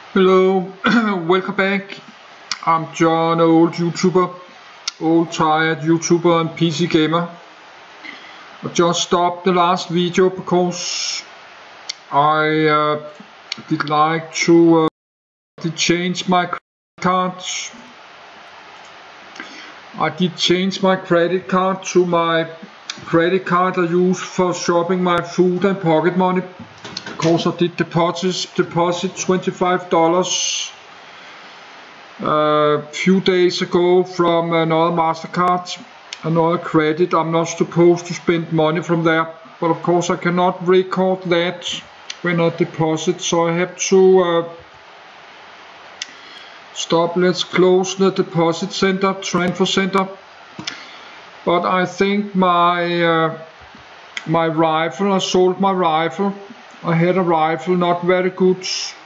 Hello, welcome back. I'm John, old YouTuber, old tired YouTuber and PC gamer. I just stopped the last video because I did like to change my credit cards. I did change my credit card to my credit card I use for shopping my food and pocket money. Because I did deposit $25 a few days ago from another MasterCard, another credit. I'm not supposed to spend money from there, but of course I cannot record that when I deposit, so I have to stop. Let's close the deposit center, transfer center. But I think my rifle, I sold my rifle. I had a rifle, not very good.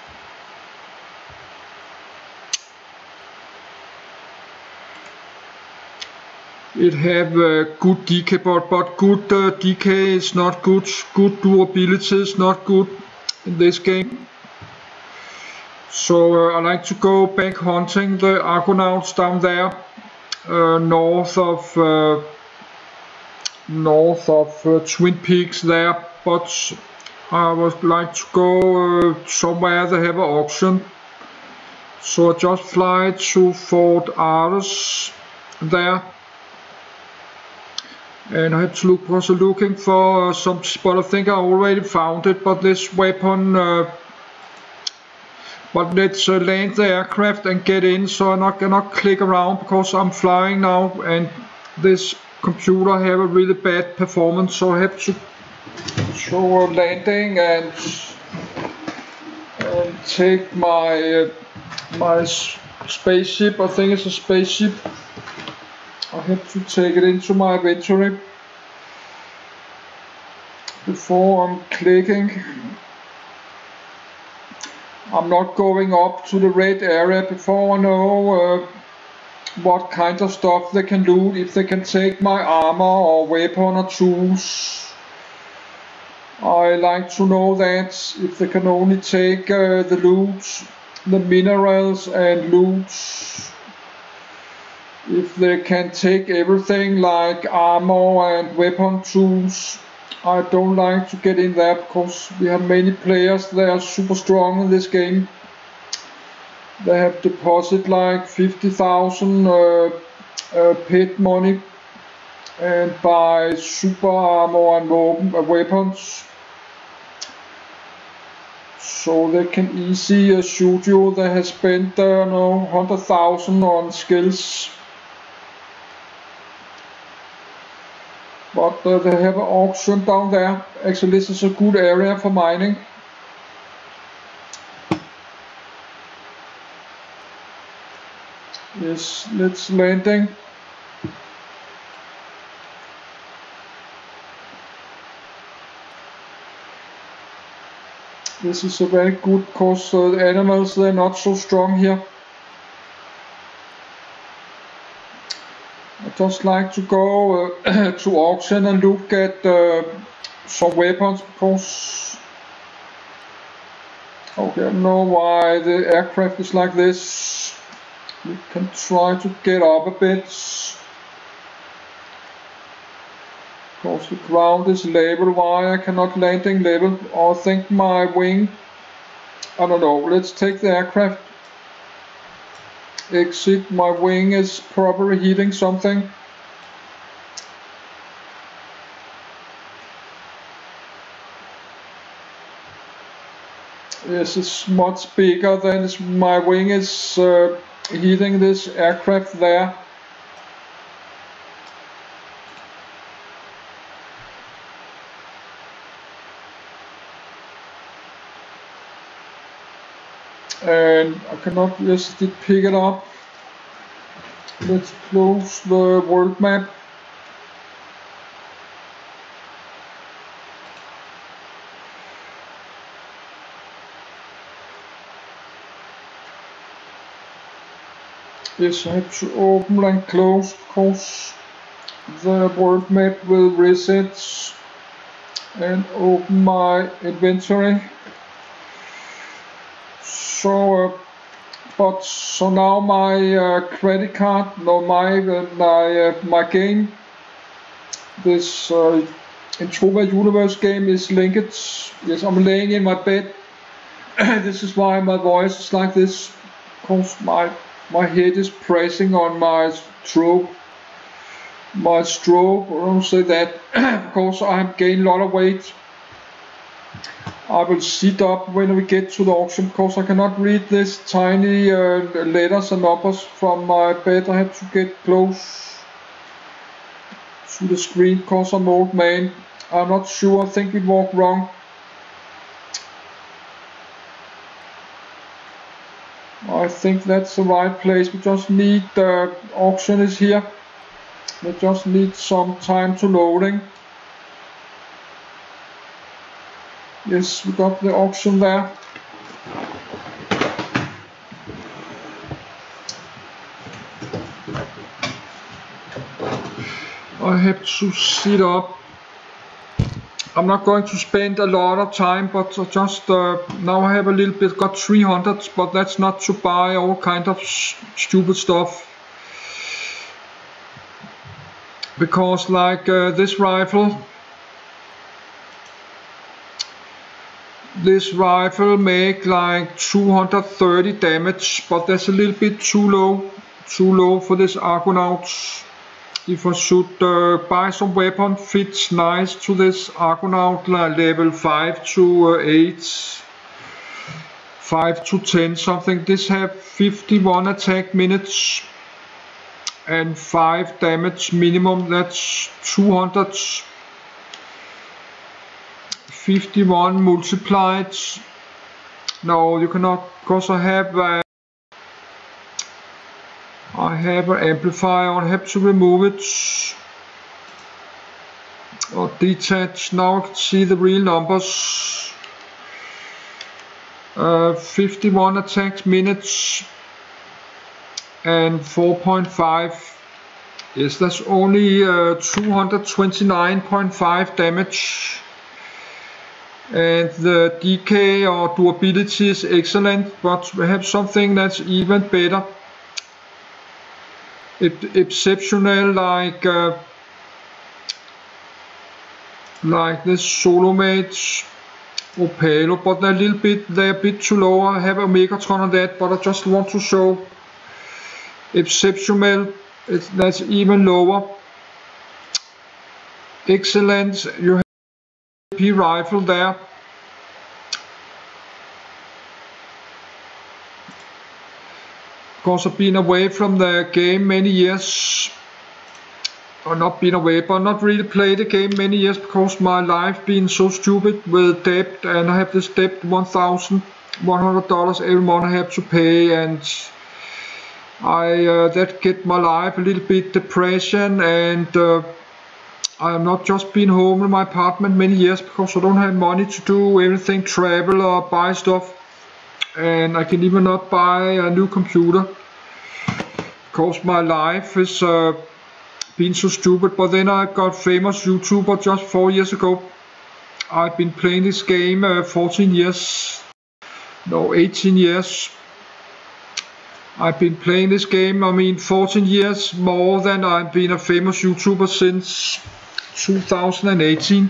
It have good DK, but good DK is not good. Good durability is not good in this game. So I like to go back hunting the Argonauts down there, north of Twin Peaks there, but I would like to go somewhere they have an auction. So I just fly to Fort Argus there, and I have to look, also looking for some, but I think I already found it. But this weapon, but let's land the aircraft and get in. So I'm not gonna click around because I'm flying now, and this computer have a really bad performance, so I have to show landing and take my spaceship. I think it's a spaceship. I have to take it into my inventory before I'm clicking. I'm not going up to the red area before I know what kind of stuff they can loot, if they can take my armor or weapon or tools. I like to know that if they can only take the loot, the minerals and loot. If they can take everything like armor and weapon tools, I don't like to get in there because we have many players that are super strong in this game. They have deposited like 50,000 pet money and buy super armor and weapons. So they can easily shoot you. They have spent 100,000 on skills. But they have an auction down there. Actually, this is a good area for mining. Yes, let's landing. This is a very good because the animals, they're not so strong here. I just like to go to auction and look at some weapons because okay, I don't know why the aircraft is like this. We can try to get up a bit because the ground is level. Why I cannot landing level? I think my wing, I don't know. Let's take the aircraft. Exit. My wing is probably hitting something. Yes, it's much bigger than my wing is hitting this aircraft there. And I cannot just pick it up. Let's close the world map. Yes, I have to open and close because the world map will reset, and open my inventory. So so now my credit card, no, my game, this Entropia universe game is linked. Yes, I'm laying in my bed. This is why my voice is like this, because my head is pressing on my throat. I don't say that, because I have gained a lot of weight. I will sit up when we get to the auction, because I cannot read this tiny letters and numbers from my bed. I have to get close to the screen, because I'm an old man. I'm not sure, I think we walked wrong. I think that's the right place. We just need the auction is here. We just need some time to loading. Yes, we got the auction there. I have to sit up. I'm not going to spend a lot of time, but just now I have a little bit, got 300, but that's not to buy all kind of stupid stuff. Because like this rifle make like 230 damage, but that's a little bit too low for this Argonaut. If I should buy some weapon fits nice to this Argonaut, level 5 to 8, 5 to 10 something. This have 51 attack minutes and 5 damage minimum. That's 251 multiplied. No, you cannot, because I have an amplifier. I have to remove it or detach. Now I can see the real numbers. 51 attack minutes and 4.5. Yes, that's only 229.5 damage. And the decay or durability is excellent, but we have something that's even better. Exceptional, like this Solomate Opalo, but they're a bit too low. I have a Megatron on that, but I just want to show exceptional. That's even lower. Excellent. You have a P rifle there. Because I've been away from the game many years, or not been away, but not really played the game many years, because my life been so stupid with debt, and I have this debt $1,100 every month I have to pay, and that get my life a little bit depression, and I have not just been home in my apartment many years, because I don't have money to do everything, travel or buy stuff. And I can even not buy a new computer, because my life is been so stupid. But then I got famous YouTuber just 4 years ago. I've been playing this game 18 years. I've been playing this game, 14 years more than I've been a famous YouTuber since 2018.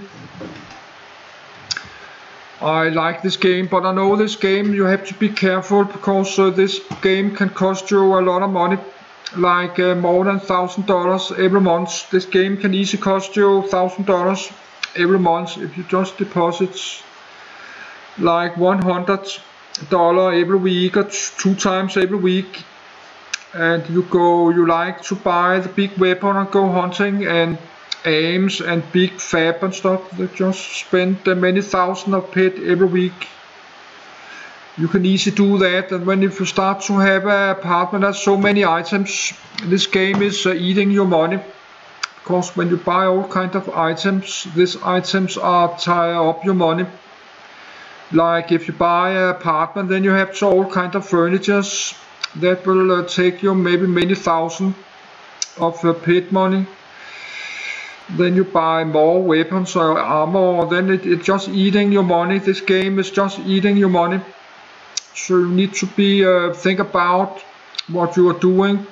I like this game, but I know this game you have to be careful, because this game can cost you a lot of money, like more than $1,000 every month. This game can easily cost you $1,000 every month if you just deposit like $100 every week or 2 times every week, and you like to buy the big weapon and go hunting and aims and big fab and stuff. They just spend many thousands of pet every week. You can easily do that, and if you start to have an apartment that's so many items, this game is eating your money, because when you buy all kind of items, these items are tie up your money. Like if you buy an apartment, then you have to all kind of furnitures that will take you maybe many thousand of pet money. Then you buy more weapons or armor, then it's just eating your money. This game is just eating your money. So you need to be think about what you are doing.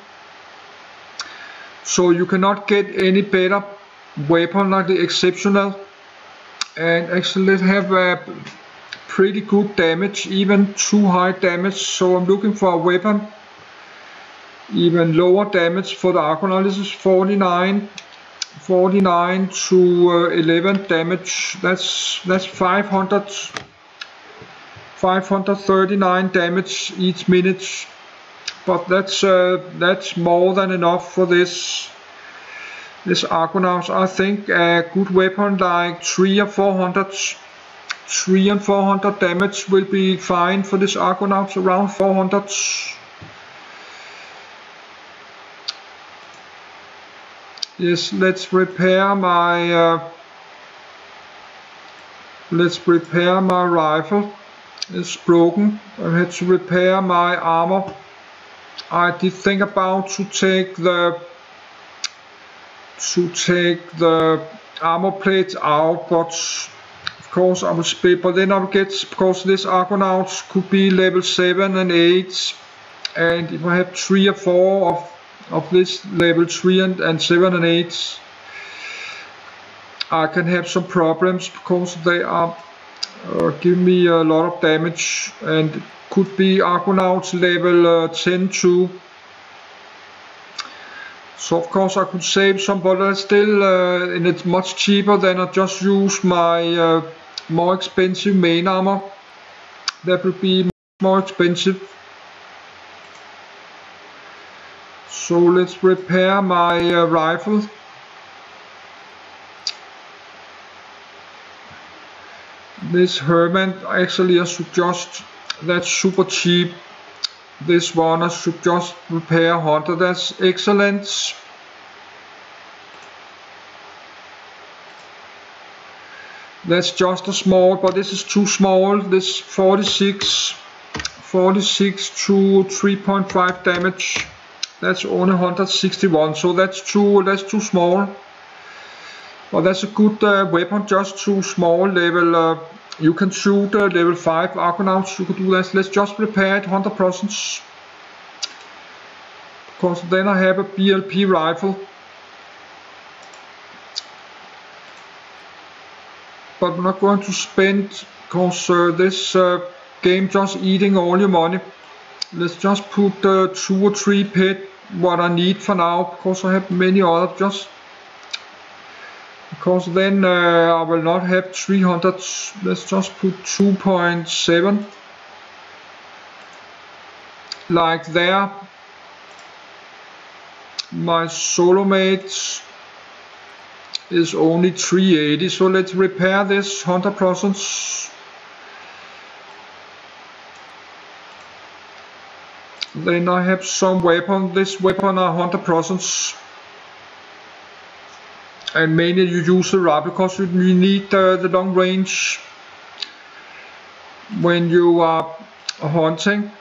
So you cannot get any better weapon like the exceptional, and actually let's have a pretty good damage, even too high damage. So I'm looking for a weapon even lower damage for the Argonaut. This is 49 to 11 damage. That's 539 damage each minute, but that's more than enough for this Argonaut. I think a good weapon like 3 and 400 damage will be fine for this Argonaut, around 400. Yes, let's repair my rifle. It's broken. I had to repair my armor. I did think about to take the armor plates out, but of course I will split. But then I will get, because this Argonaut could be level 7 and 8, and if I have 3 or 4 of this level 3 and 7 and 8, I can have some problems, because they are giving me a lot of damage, and could be Argonauts level 10 too. So of course I could save some, but it's still and it's much cheaper than I just use my more expensive main armor. That will be more expensive. So let's repair my rifle. This Herman, actually I should just, that's super cheap. This one I should just repair 100, that's excellent. That's just a small, but this is too small. This 46 to 3.5 damage. That's only 161, so that's too small. But that's a good weapon, just too small. Level you can shoot level 5 Argonauts. You could do that. Let's just repair it 100%, because then I have a BLP rifle. But I'm not going to spend, because this game just eating all your money. Let's just put 2 or 3 pet, what I need for now, because I have many other, just because then I will not have 300. Let's just put 2.7 like there. My solo mate is only 380, so let's repair this 100%. Then I have some weapon. This weapon are 100%, and mainly you use the rifle because you need the long range when you are hunting.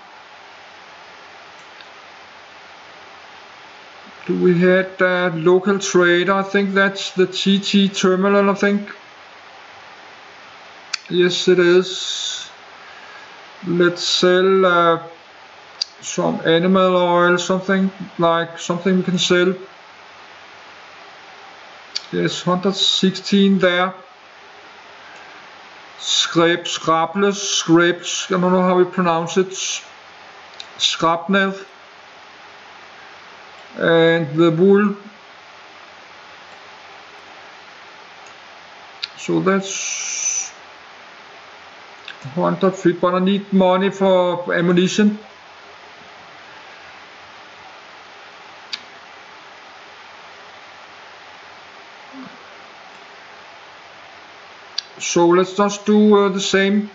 Do we have that local trader? I think that's the TT terminal, I think. Yes, it is. Let's sell some animal oil, something we can sell. Yes, 116 there. Scrapes, I don't know how we pronounce it. Shrapnel. And the wool. So that's 150, but I need money for ammunition. So let's just do the same.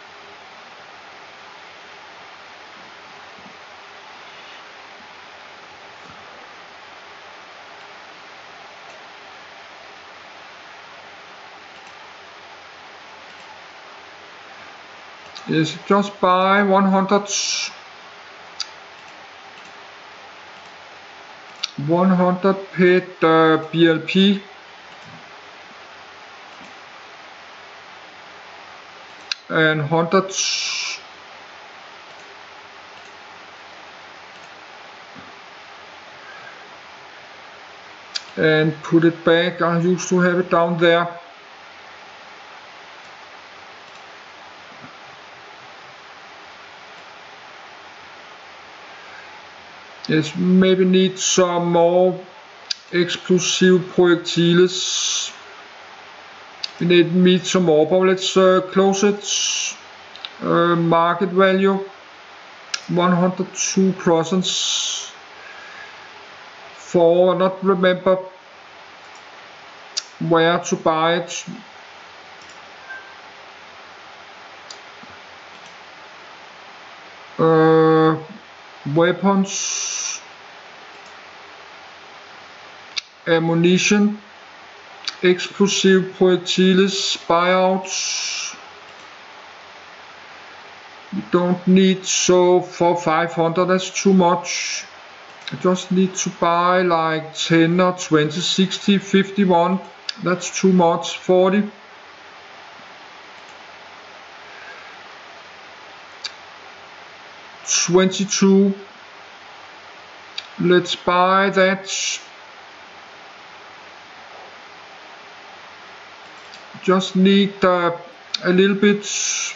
Yes, just buy 100 pet BLP. And 100 and put it back. I used to have it down there. Yes, maybe need some more explosive projectiles. We need some more, but let's close it. Market value 102%. For not remember where to buy it. Weapons, ammunition, explosive projectiles, buyouts. We don't need, so for 500 that's too much. I just need to buy like 10 or 20, 60, 51, that's too much, 40. $22. Let's buy that. Just need a little bit.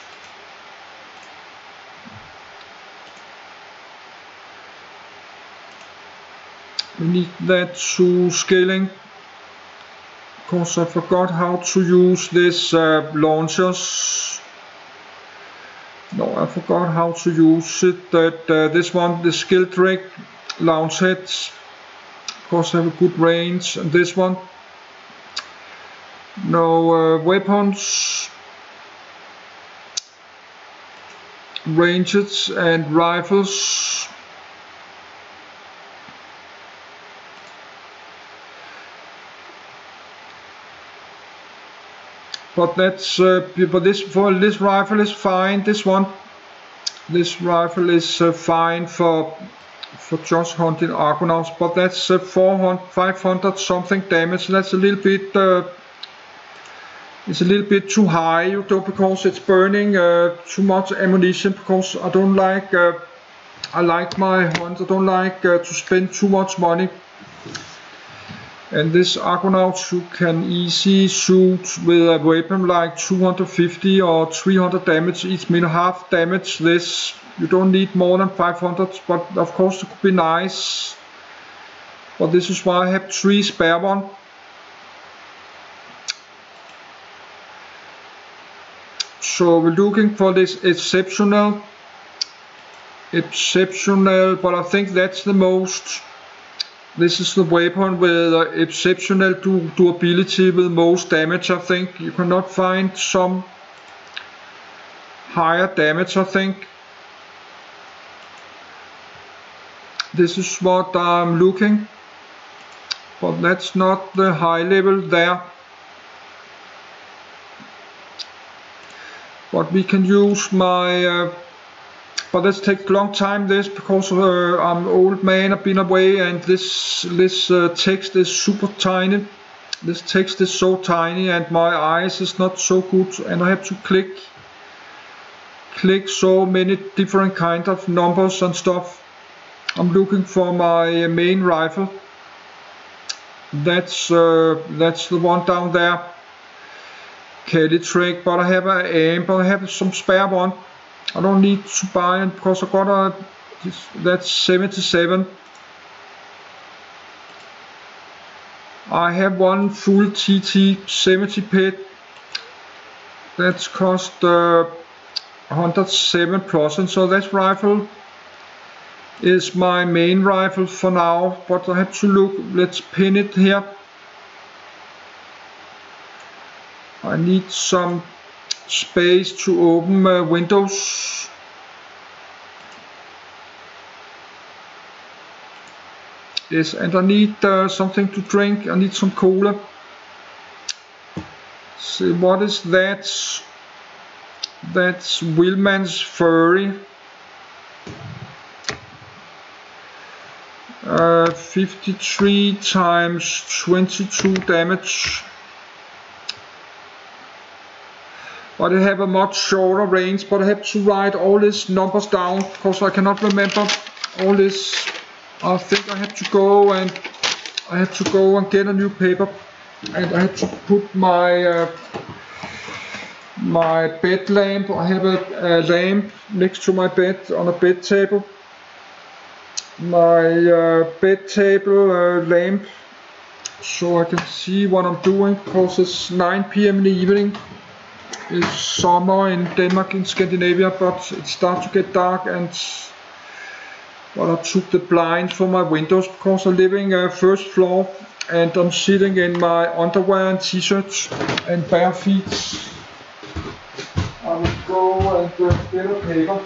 We need that to scaling. Of course, I forgot how to use this launchers. No, I forgot how to use it. This one, the skill trick, launch heads. Of course, have a good range. And this one, no weapons, ranges and rifles. But that's for this rifle is fine. This rifle is fine for just hunting Argonauts. But that's 500 something damage. That's a little bit. It's a little bit too high, you know, because it's burning too much ammunition. Because I don't like. I like my hunt. I don't like to spend too much money. And this Argonaut you can easily shoot with a weapon like 250 or 300 damage each minute, half damage this. You don't need more than 500, but of course it could be nice. But this is why I have 3 spare one. So we're looking for this exceptional, but I think that's the most. This is the weapon with exceptional durability with most damage. I think you cannot find some higher damage. I think this is what I'm looking, but that's not the high level there. But we can use my. But this takes a long time, this, because I'm an old man, I've been away, and this text is super tiny. This text is so tiny, and my eyes is not so good, and I have to click so many different kind of numbers and stuff. I'm looking for my main rifle. That's the one down there. Kelly trick, but I have an aim, but I have some spare one. I don't need to buy it because I got that's 77. I have one full TT 70 pet. That's cost 107%. So that rifle is my main rifle for now. But I have to look. Let's pin it here. I need some space to open windows. Yes, and I need something to drink. I need some cola. See, what is that? That's Willman's Fury. 53 times 22 damage. But I have a much shorter range, but I have to write all these numbers down because I cannot remember all this. I think I have to go and I had to go and get a new paper, and I had to put my my bed lamp. I have a lamp next to my bed on a bed table. My bed table lamp, so I can see what I'm doing, because it's 9 p.m. in the evening. It's summer in Denmark, in Scandinavia, but it starts to get dark, and I took the blinds from my windows, because I'm living first floor, and I'm sitting in my underwear and t-shirts and bare feet. I will go and get a paper.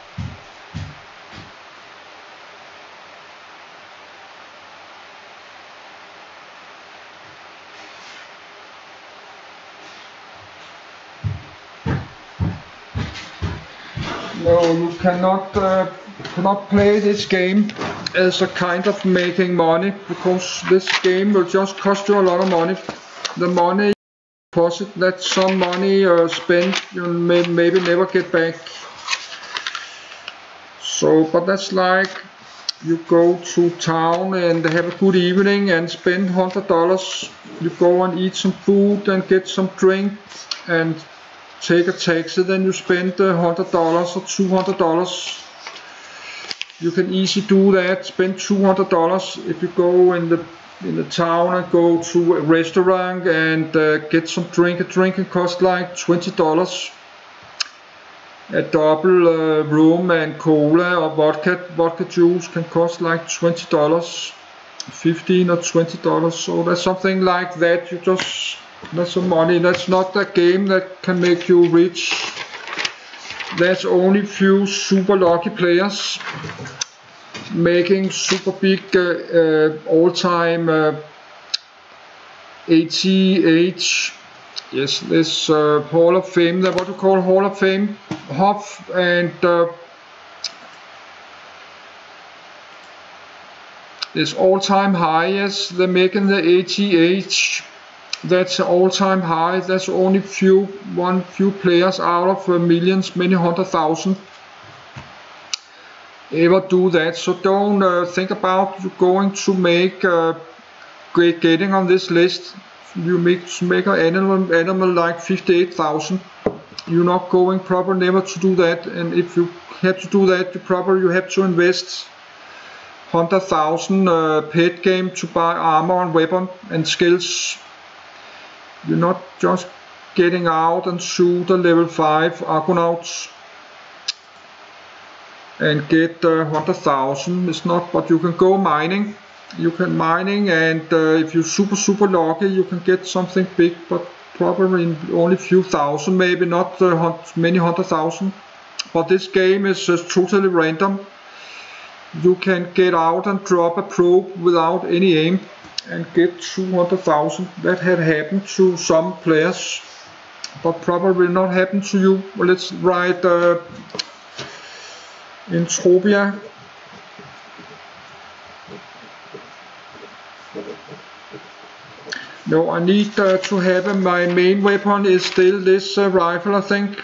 No, you cannot play this game as a kind of making money, because this game will just cost you a lot of money. The money you deposit, that's some money spent, you maybe never get back. So, but that's like you go to town and have a good evening and spend $100. You go and eat some food and get some drink and take a taxi, then you spend $100 or $200. You can easily do that, spend $200 if you go in the town and go to a restaurant and get some drink. A drink can cost like $20. A double rum and cola or vodka juice can cost like $20, $15 or $20. So that's something like that. That's some money. That's not a game that can make you rich. There's only few super lucky players making super big all-time ATH. Yes, this Hall of Fame. What you call Hall of Fame, Hop, and this all-time high. Yes, they're making the ATH. That's all-time high. That's only few players out of millions, many 100,000 ever do that. So don't think about you going to make getting on this list. You make an animal like 58,000. You're not going probably never to do that. And if you have to do that, you have to invest 100,000 pet game to buy armor and weapon and skills. You're not just getting out and shoot a level 5 Argonauts and get 100,000. It's not, but you can go mining. You can mining, and if you're super lucky, you can get something big, but probably only few thousand, maybe not many 100,000. But this game is totally random. You can get out and drop a probe without any aim and get 200,000. That had happened to some players, but probably not happen to you. Well, let's write Entropia. No, I need to have my main weapon is still this rifle, I think.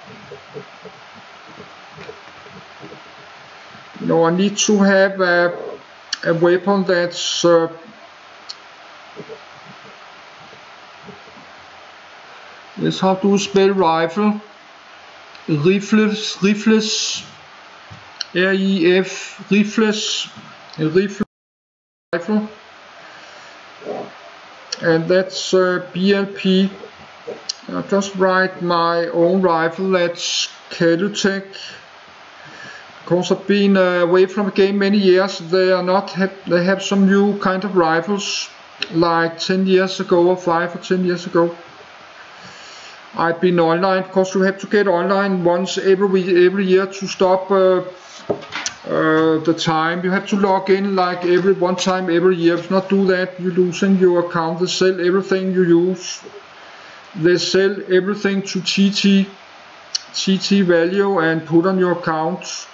No, I need to have a weapon that's yes, how do you spell rifle? Rifles, R-I-F, rifle, and that's BLP. I'll just write my own rifle, that's Calutech. Because I've been away from the game many years, they have some new kind of rifles, like 10 years ago or 5 or 10 years ago. I've been online, because you have to get online once every year to stop the time. You have to log in like one time every year. If you not do that, you're losing your account. They sell everything you use. They sell everything to TT value and put on your account.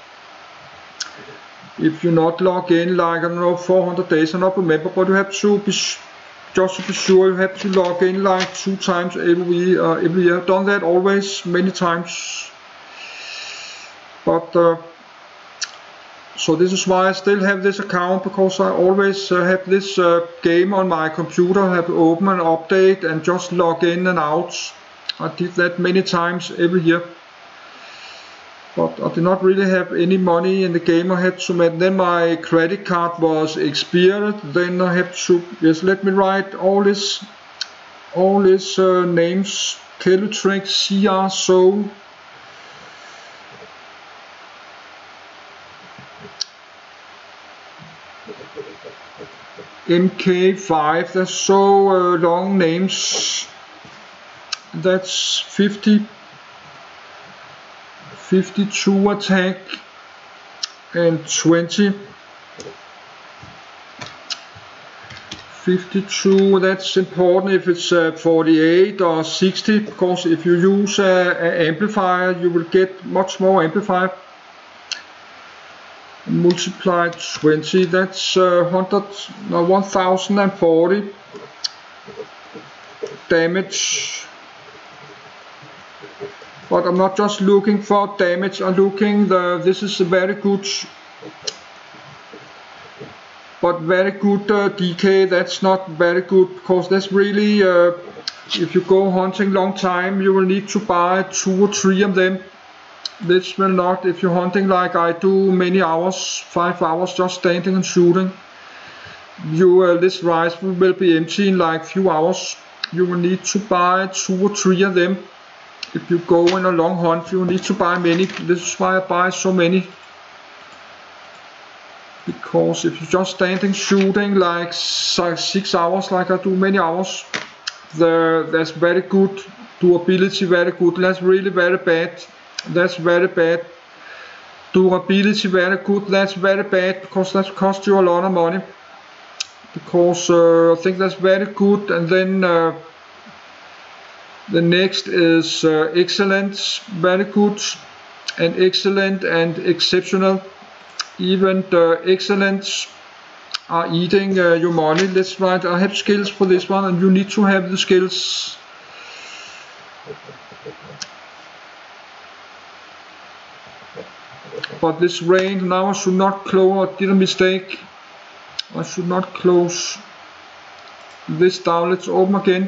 If you not log in like, I don't know, 400 days, I don't remember, but you have to be, just to be sure, you have to log in like 2 times every year. I've done that always, many times. But So this is why I still have this account, because I always have this game on my computer, have open and update and just log in and out. I did that many times every year. But I did not really have any money in the game. I had to make, then my credit card was expired. Then I have to, yes, let me write all these names. Kelutrix, CR, so MK5, that's so long names. That's 52 attack and 20. 52, that's important if it's 48 or 60, because if you use an amplifier you will get much more amplifier. Multiplied 20, that's 1040 damage. But I'm not just looking for damage, I'm looking this is a very good, but very good DK. That's not very good, because that's really if you go hunting long time you will need to buy 2 or 3 of them. This will not, if you're hunting like I do many hours, 5 hours just standing and shooting, this rifle will be empty in like few hours. You will need to buy 2 or 3 of them. If you go in a long hunt you need to buy many. This is why I buy so many, because if you're just standing shooting like 6 hours like I do many hours, that's very good durability, very good. That's really very bad. That's very bad. Durability very good. That's very bad, because that costs you a lot of money. Because I think that's very good. And then the next is excellent, very good, and excellent and exceptional. Even the excellent are eating your money. Let's write, I have skills for this one, and you need to have the skills. But this range, now I should not close, I did a mistake. I should not close this down. Let's open again.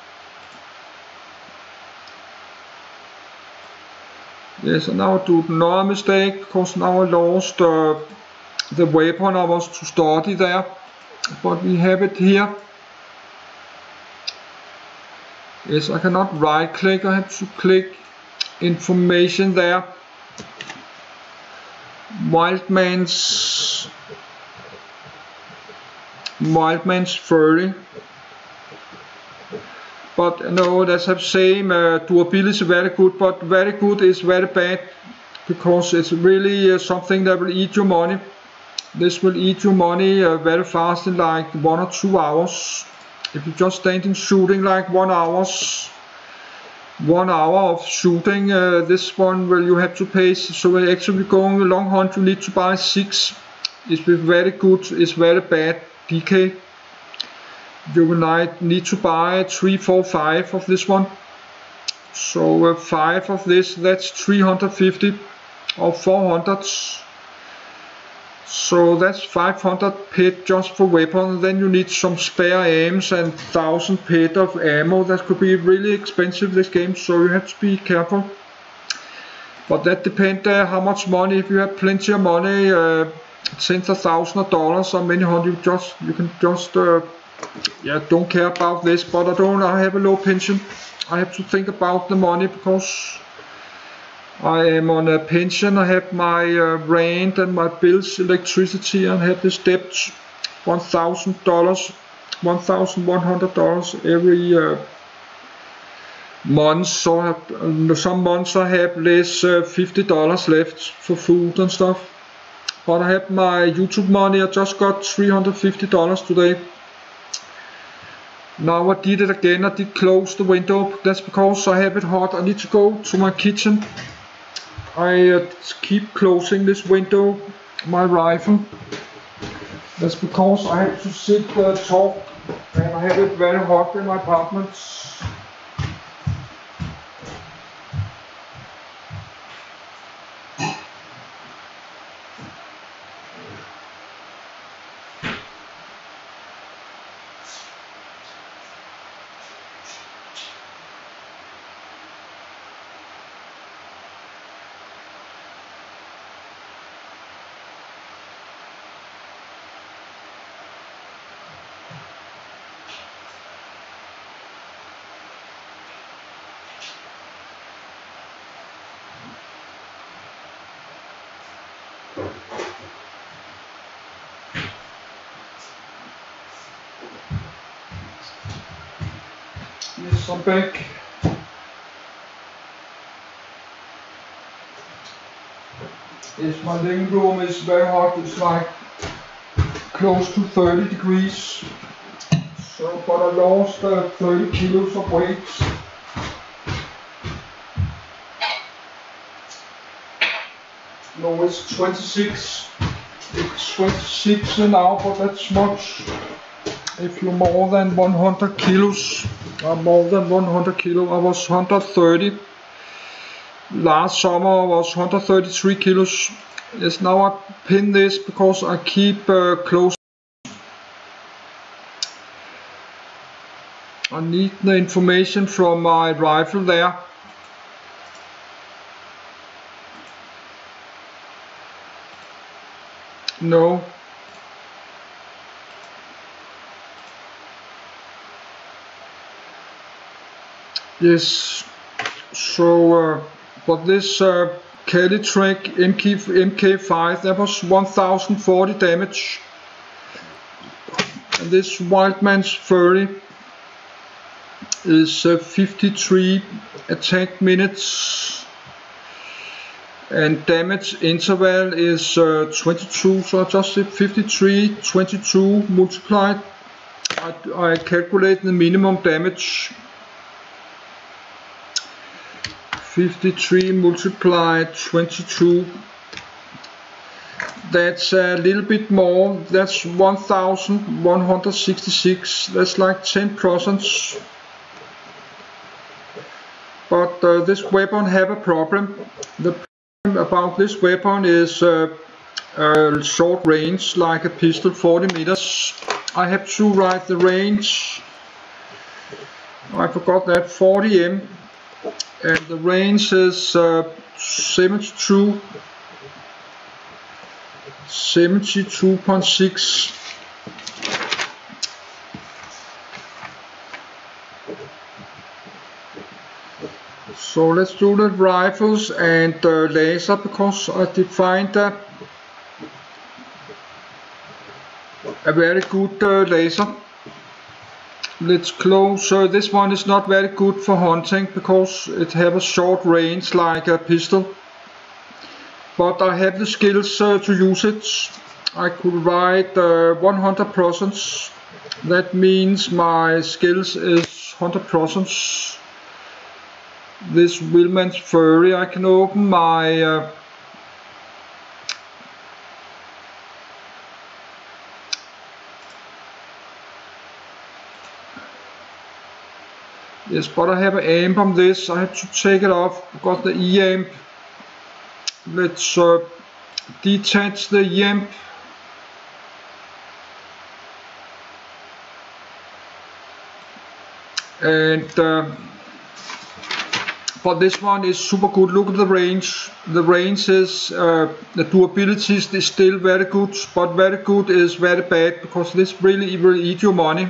Yes, and now I do another mistake, because now I lost the weapon I was to study there. But we have it here. Yes, I cannot right click, I have to click information there. Wildman's 30. But no, that's the same durability, very good, but very good is very bad, because it's really something that will eat your money. This will eat your money very fast in like 1 or 2 hours. If you're just standing shooting like 1 hour of shooting, this one will you have to pay. So actually going a long hunt you need to buy 6. It's very good, it's very bad DK. You will need to buy 3, 4, 5 of this one. So 5 of this, that's 350 or 400. So that's 500 pet just for weapon. Then you need some spare aims and 1000 pet of ammo. That could be really expensive this game, so you have to be careful. But that depends how much money. If you have plenty of money, tens of thousands of dollars or many hundred, you can just don't care about this. But I have a low pension. I have to think about the money, because I am on a pension. I have my rent and my bills, electricity, and I have this debt, $1,000, $1,100 every month. So I have, some months I have less $50 left for food and stuff. But I have my YouTube money. I just got $350 today. Now I did it again. I did close the window. That's because I have it hot. I need to go to my kitchen. I keep closing this window, my rifle. That's because I have to sit talk, and I have it very hot in my apartment. Yes, I'm back. Yes, my living room is very hot. It's like close to 30 degrees. So, but I lost 30 kilos of weight. No, it's 26. It's 26 now, but that's much. If you're more than 100 kilos, more than 100 kilos, I was 130. Last summer I was 133 kilos. Yes, now I pin this because I keep close. I need the information from my rifle there. No. Yes. So, but this Kelly Trek MK5, that was 1040 damage. And this Wildman's Fury is 53 attack minutes. And damage interval is 22, so I just said 53, 22 multiplied. I calculate the minimum damage. 53 multiplied 22. That's a little bit more. That's 1166. That's like 10%. But this weapon have a problem. The problem about this weapon is short range, like a pistol, 40 meters. I have to write the range. I forgot that, 40 m. And the range is 72.6. So let's do the rifles and laser, because I defined a very good laser. Let's close. This one is not very good for hunting because it has a short range like a pistol. But I have the skills to use it. I could ride 100%. That means my skills is 100%. This Wildman's Fury, I can open my yes, but I have an amp on this. I have to take it off. I've got the E-amp. Let's detach the E-amp. And but this one is super good. Look at the range. The range is the durability is still very good, but very good is very bad, because this really will eat your money.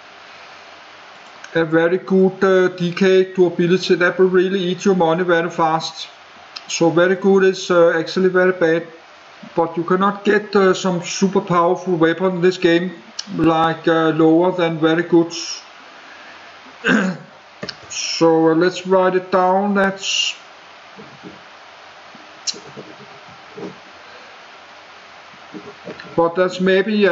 A very good decay durability, that will really eat your money very fast. So very good is actually very bad, but you cannot get some super powerful weapon in this game like lower than very good. So let's write it down. That's but that's maybe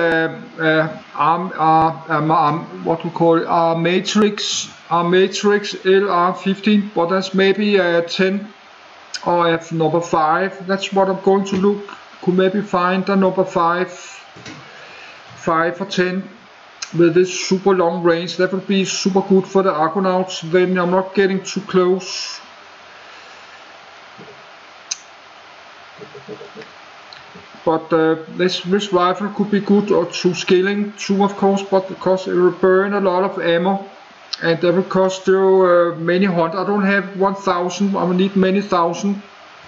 what we call it, matrix LR15, but that's maybe 10 or F number 5. That's what I'm going to look. Could maybe find a number 5 or 10 with this super long range. That would be super good for the Argonauts. Then I'm not getting too close. But this rifle could be good to skilling too, of course, but because it will burn a lot of ammo and that will cost you many hundred. I don't have 1,000. I will need many thousand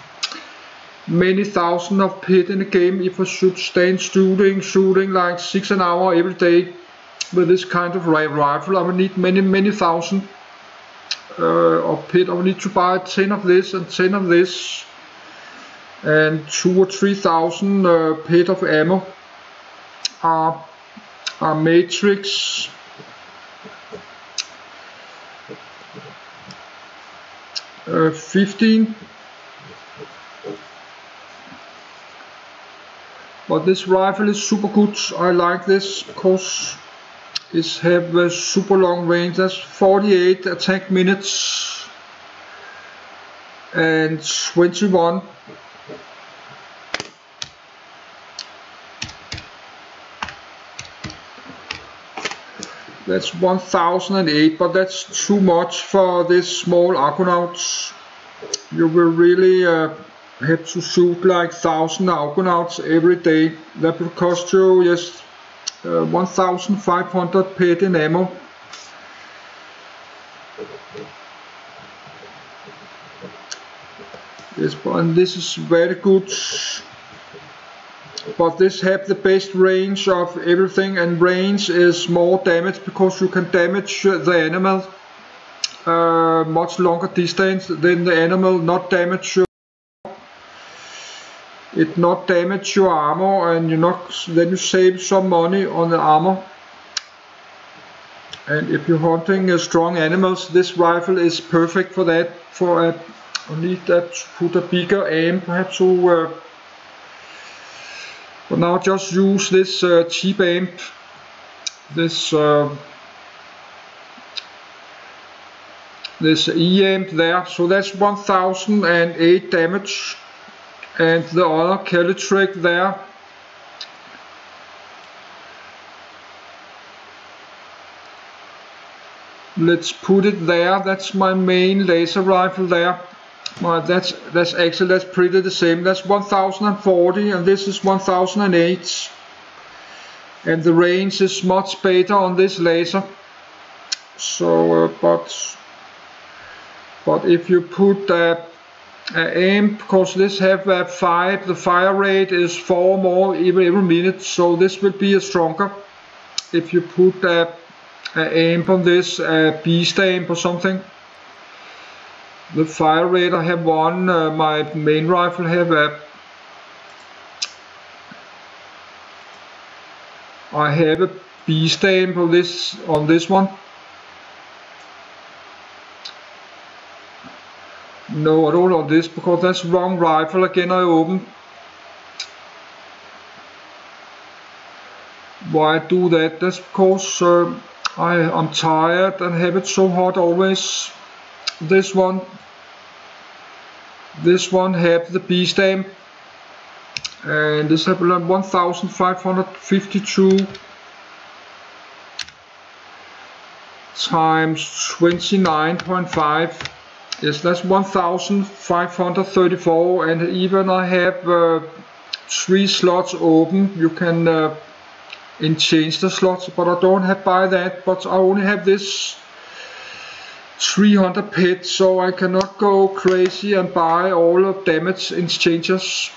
of pit in the game if I should stand shooting like 6 an hour every day with this kind of rifle. I will need many thousand of pit. I will need to buy 10 of this and 10 of this and 2,000 or 3,000 pit of ammo are matrix. Uh, 15. But this rifle is super good. I like this because it have a super long range. That's 48 attack minutes and 21. That's 1008, but that's too much for this small Argonauts. You will really have to shoot like 1,000 Argonauts every day. That will cost you just 1,500 pit in ammo. Yes, and this is very good. But this have the best range of everything, and range is more damage because you can damage the animal much longer distance than the animal not damage your. It not damage your armor, and then you save some money on the armor. And if you're hunting strong animals, this rifle is perfect for that. I need to put a bigger aim perhaps to. But now just use this cheap aim, this E-aim there. So that's 1008 damage, and the other Calitrick there. Let's put it there. That's my main laser rifle there. That's pretty the same. That's 1040, and this is 1008, and the range is much better on this laser. So but if you put aim, because this have 5, the fire rate is 4 more every minute, so this will be stronger. If you put aim on this beast aim or something. The fire rate I have one, my main rifle have I have a beast aim on this one. No, I don't want this because that's wrong rifle again. I open. Why do that? That's because I'm tired and have it so hot always. This one have the beast aim, and this have 1552 times 29.5. Yes, that's 1534, and even I have 3 slots open. You can change the slots, but I don't have buy that. But I only have this 300 pit, so I cannot go crazy and buy all of damage exchangers.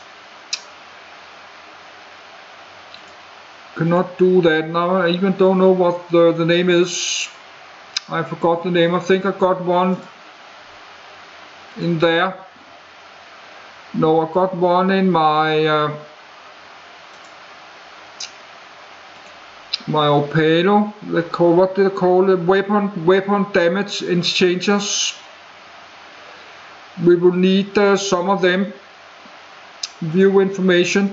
Cannot do that now. I even don't know what the name is. I forgot the name. I think I got one in there. No, I got one in my my Opalo. What do they call it? Weapon damage exchangers. We will need some of them. View information.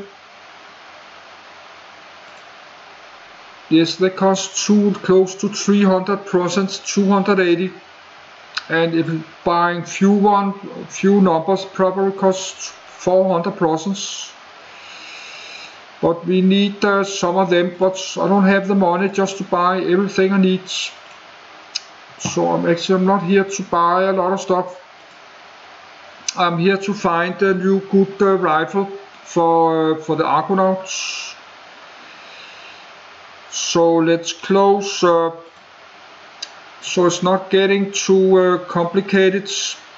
Yes, they cost close to 300%, 280. And if buying few numbers, probably costs 400%. But we need some of them, but I don't have the money just to buy everything I need. So I'm not here to buy a lot of stuff. I'm here to find a new good rifle for the Argonauts. So let's close, so it's not getting too complicated.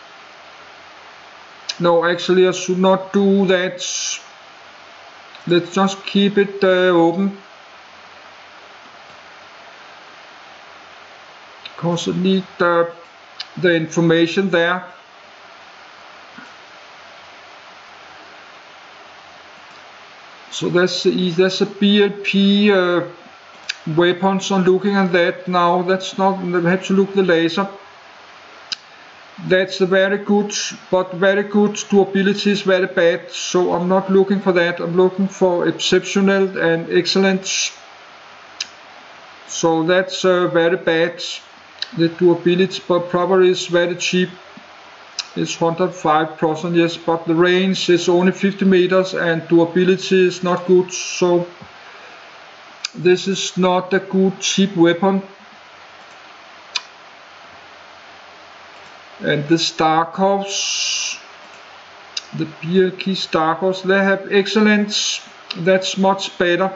No, actually I should not do that. Let's just keep it open, because I need the information there. So there's a BLP weapons. I'm looking at that now. That's not, I have to look the laser. That's very good, but very good durability is very bad, so I'm not looking for that. I'm looking for exceptional and excellent. So that's very bad. The durability but probably is very cheap. It's 105%, yes, but the range is only 50 meters and durability is not good, so this is not a good cheap weapon. And the Starkovs, the BLK Starkovs, they have excellence. That's much better,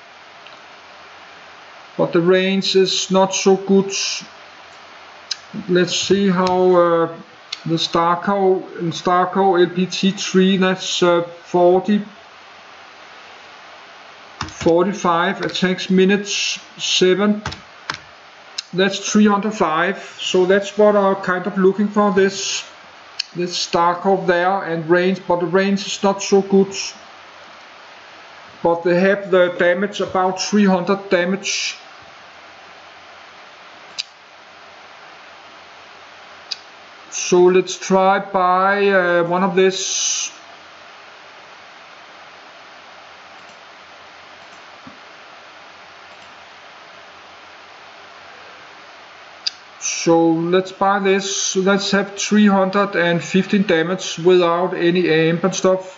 but the range is not so good. Let's see how the Starkov LPT3, that's 45 attacks minutes 7. That's 305, so that's what I'm kind of looking for, this Starkov there, and range, but the range is not so good. But they have the damage, about 300 damage. So let's try buy one of this. So let's buy this. Let's have 315 damage without any amp and stuff.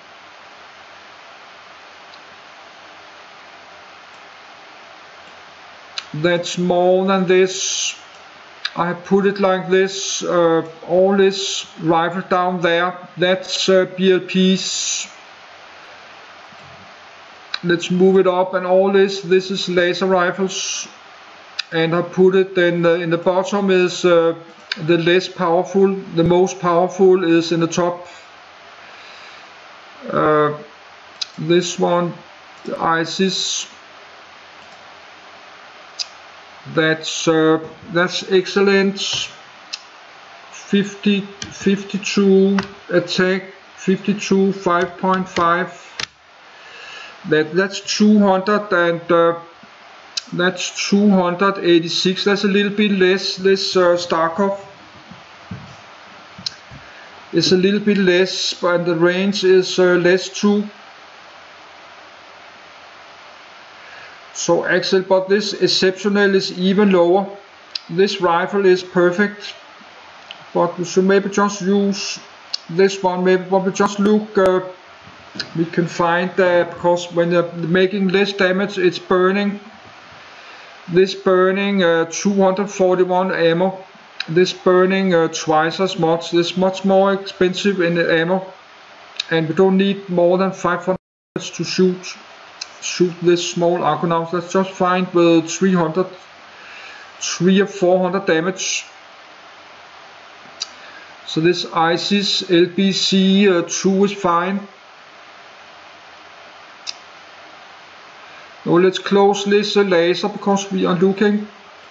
That's more than this. I put it like this. All this rifle down there, that's BLPs. Let's move it up, and all this is laser rifles. And I put it in the bottom is the less powerful. The most powerful is in the top. This one, the ISIS. That's excellent. 52 attack, 52 5.5. That's 200 and. That's 286. That's a little bit less. This Starkov is a little bit less, but the range is less too. So actually, but this exceptional is even lower. This rifle is perfect, but we should maybe just use this one. Maybe, but we just look. We can find because when they're making less damage, it's burning. This burning 241 ammo. This burning twice as much. This much more expensive in the ammo, and we don't need more than 500 to shoot this small Argonauts. Let's just find with 300 or 400 damage. So this ISIS LBC 2 is fine. Now let's close this laser because we are looking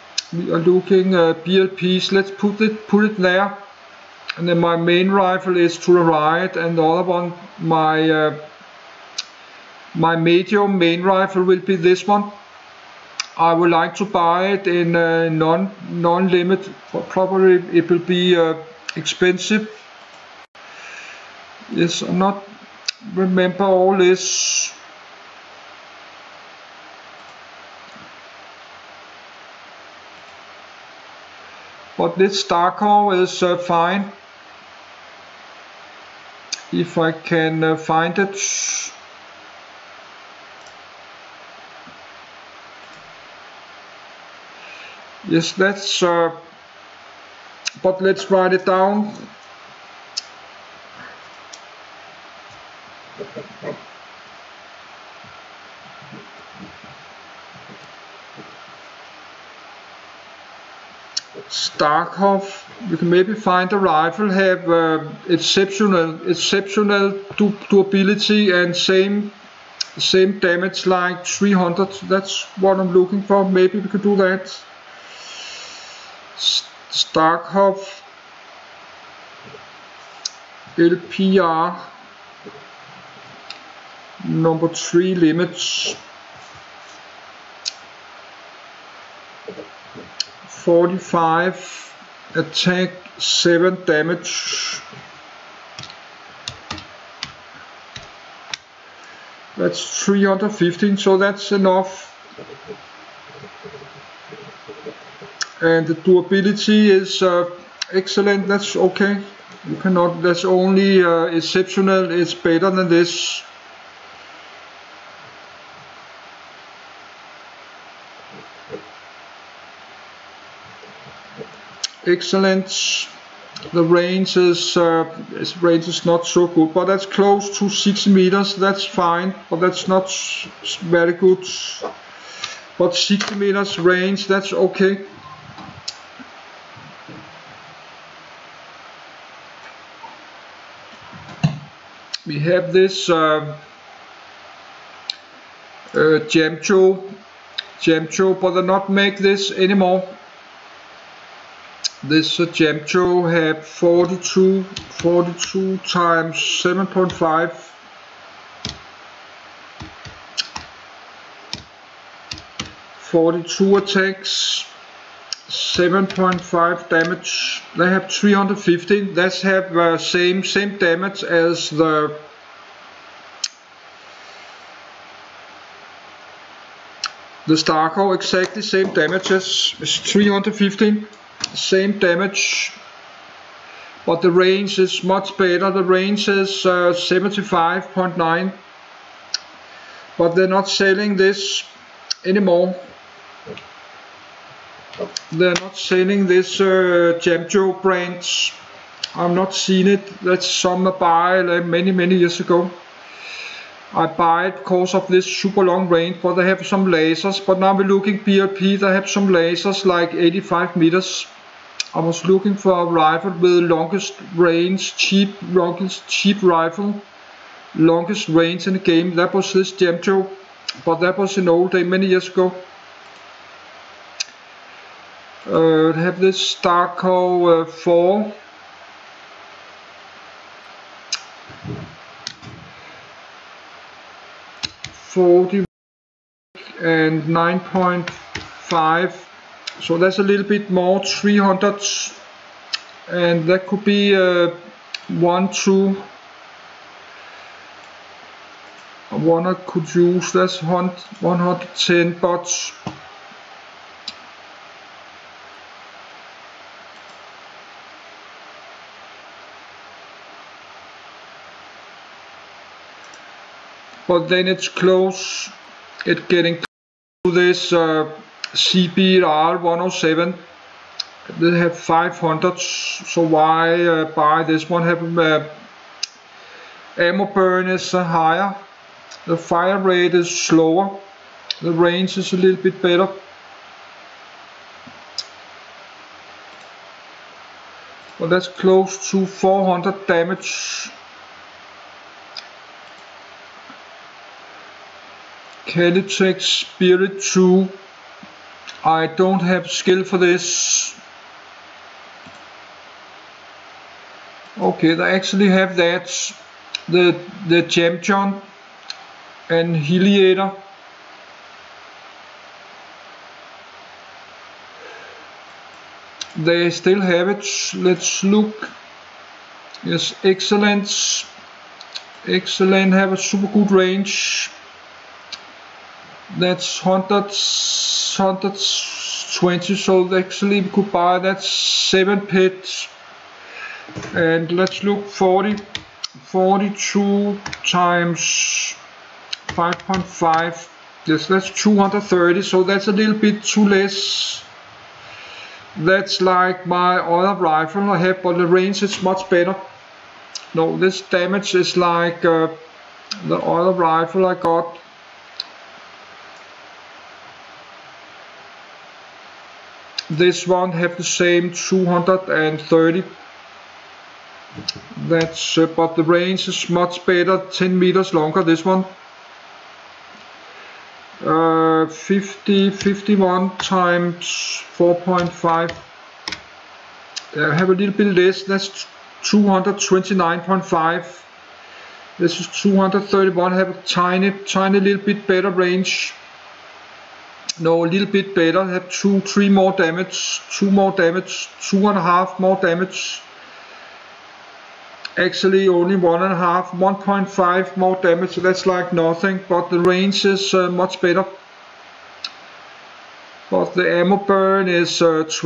BLPs. Let's put it there, and then my main rifle is to the right, and the other one, my medium main rifle will be this one. I would like to buy it in non-limit, but probably it will be expensive. Yes, I'm not remember all this. But this Starkov is fine, if I can find it. Yes, that's. But let's write it down. Starkov, you can maybe find a rifle have exceptional durability and same damage like 300. That's what I'm looking for. Maybe we could do that. Starkov LPR. Number 3 limits. 45 attack, 7 damage. That's 315, so that's enough. And the durability is excellent. That's okay. You cannot. That's only exceptional. It's better than this. Excellent. The range is not so good, but that's close to 60 meters. That's fine, but that's not very good. But 60 meters range, that's okay. We have this Jamcho, but they not make this anymore. This Jamcho have 42 times 7.5. 42 attacks, 7.5 damage. They have 315. That's have same damage as the Starco. Exactly same damages. It's 315. Same damage, but the range is much better. The range is 75.9, but they're not selling this anymore. They're not selling this Jamjo brand. I've not seen it. That's some I buy like many years ago. I buy it because of this super long range, but they have some lasers. But now we're looking PLP. They have some lasers like 85 meters. I was looking for a rifle with longest range, cheap rifle, longest range in the game. That was this Jamjo, but that was in old day, many years ago. Have this Starco 4. And 9.5, so that's a little bit more, 300, and that could be 1, 2. One I could use. That's 110 bots. But then it's close. It's getting to this CBR 107. They have 500, so why buy this one? Have ammo burn is higher. The fire rate is slower. The range is a little bit better. But that's close to 400 damage. Calitech Spirit 2. I don't have skill for this. Okay, they actually have that. The Champion and Heliator. They still have it. Let's look. Yes, excellent. Excellent, have a super good range. That's 120, so actually we could buy that 7 pets. And let's look 42 times 5.5. Yes, that's 230, so that's a little bit too less. That's like my other rifle I have, but the range is much better. No, this damage is like the other rifle I got. This one have the same 230. That's but the range is much better, 10 meters longer. This one 51 times 4.5. I have a little bit less. That's 229.5. This is 231, have a tiny little bit better range. No, a little bit better, have 3 more damage, 2 more damage, 2.5 more damage. Actually only 1.5, 1.5 more damage, so that's like nothing, but the range is much better. But the ammo burn is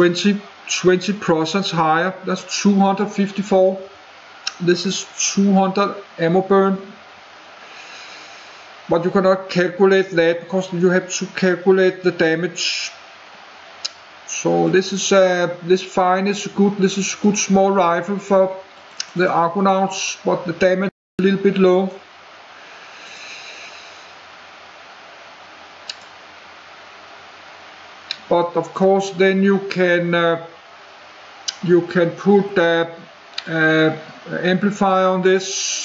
20% higher, that's 254. This is 200 ammo burn. But you cannot calculate that because you have to calculate the damage. So this is this fine is good. This is good small rifle for the Argonauts, but the damage is a little bit low. But of course, then you can put amplifier on this.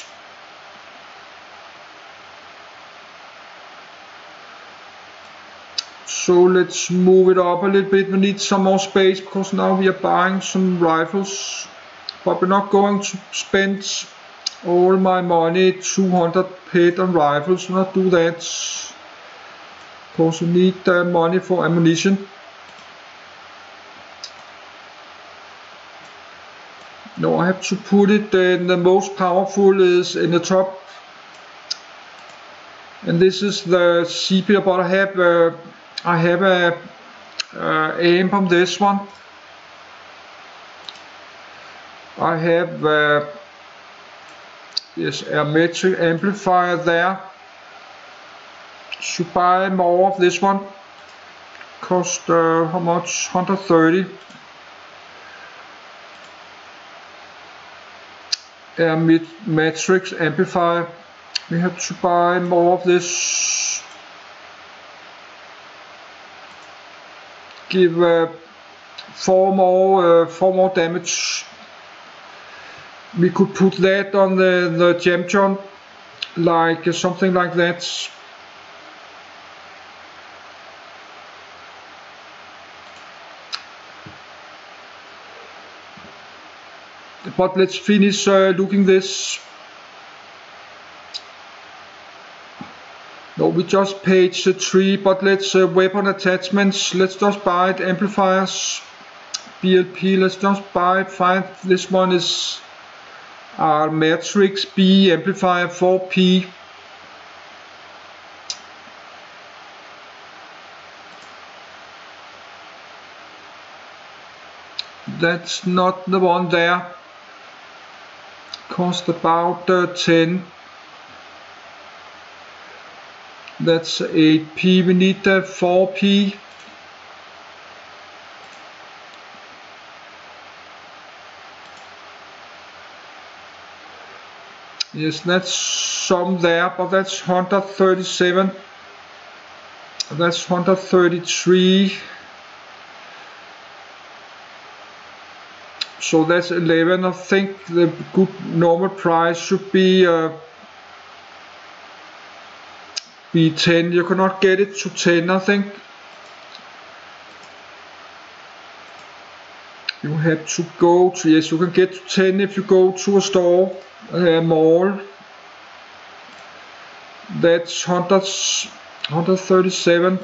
So let's move it up a little bit. We need some more space because now we are buying some rifles, but we're not going to spend all my money, 200 paid on rifles. We'll not do that because we need money for ammunition. No, I have to put it in the most powerful is in the top, and this is the CP. But I have a aim on this one. I have yes, a metric amplifier there. Should buy more of this one. Cost how much? 130. Matrix amplifier. We have to buy more of this. Give 4 more damage. We could put that on the champion, like something like that. But let's finish looking this. No, we just page 3, but let's weapon attachments. Let's just buy it. Amplifiers, BLP. Let's just buy it. Find this one is Matrix B amplifier 4P. That's not the one there. Cost about 10. That's 8P. We need 4P. Yes, that's some there, but that's 137. That's 133. So that's 11. I think the good normal price should be 10. You cannot get it to 10, I think. You have to go to, yes, you can get to 10 if you go to a store, a mall. That's 137.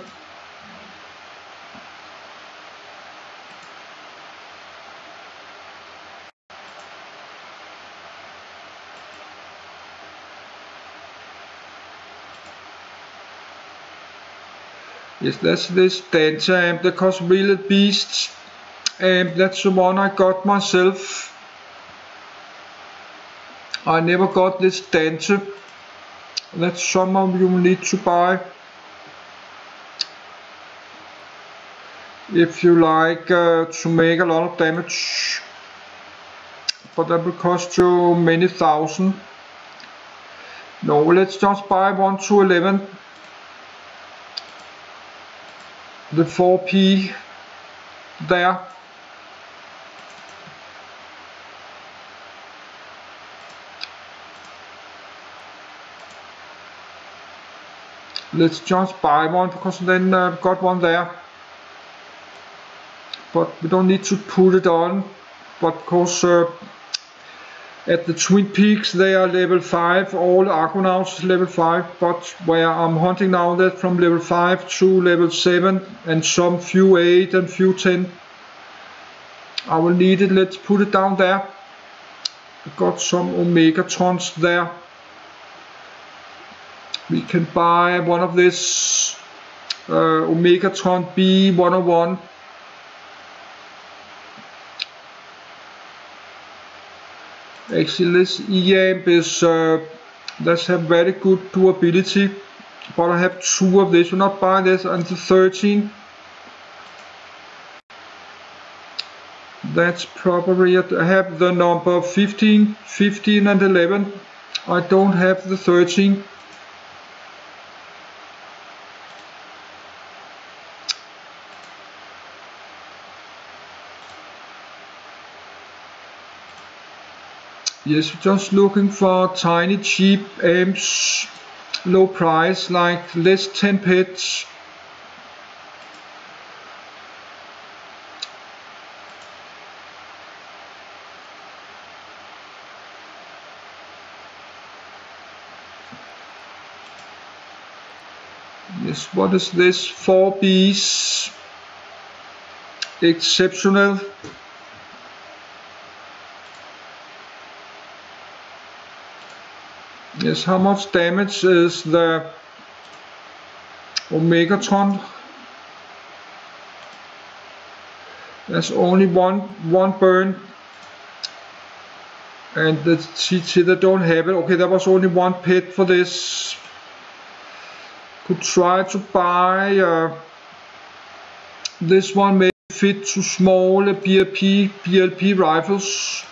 Yes, that's this Dante amp, the Cosmillion Beast amp. That's the one I got myself. I never got this Dante. That's some of you need to buy if you like to make a lot of damage, but that will cost you many thousand. No, let's just buy 1 to 11. The 4P there. Let's just buy one because then I've got one there. But we don't need to put it on. But because At the Twin Peaks they are level 5, all Argonauts level 5, but where I'm hunting now, that from level 5 to level 7 and some few 8 and few 10. I will need it. Let's put it down there. I got some Omegatrons there. We can buy one of this Omegatron B101. Actually, this EAMP is does have very good durability, but I have 2 of this. Will not buy this until 13. That's probably it. I have the number 15, 15 and 11. I don't have the 13. Yes, just looking for tiny cheap amps, low price, like less 10 pets. Yes, what is this? 4 Bs. Exceptional. Yes, how much damage is the Omegatron? There's only one burn. And the TT they don't have it. Okay, there was only 1 pet for this. Could try to buy this one, may fit to small BLP rifles.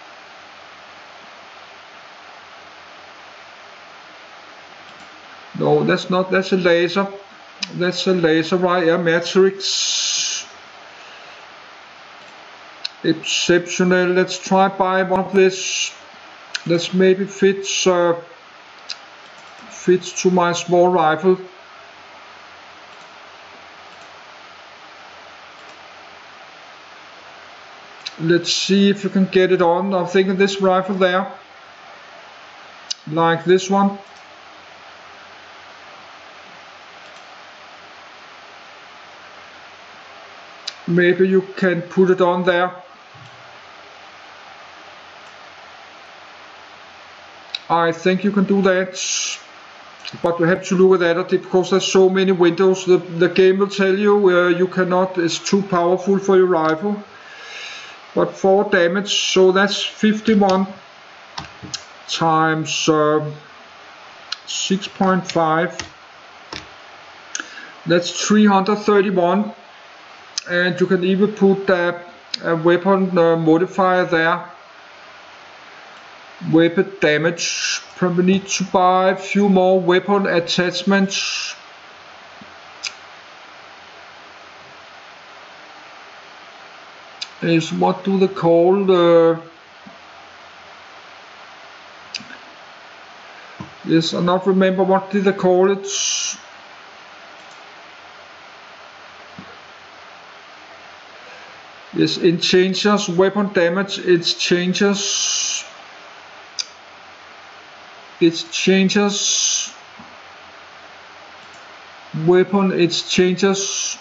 No, that's not, that's a laser. That's a laser right here, Matrix. Exceptional. Let's try buy one of this. This maybe fits to my small rifle. Let's see if you can get it on. I'm thinking this rifle there, like this one. Maybe you can put it on there. I think you can do that, but we have to look at that because there's so many windows. The game will tell you you cannot, it's too powerful for your rifle. But 4 damage, so that's 51 times 6.5. That's 331. And you can even put a weapon modifier there. Weapon damage. Probably need to buy a few more weapon attachments. Is what do they call yes, I not remember what did they call it. Yes, it changes weapon damage, it changes weapon, it changes.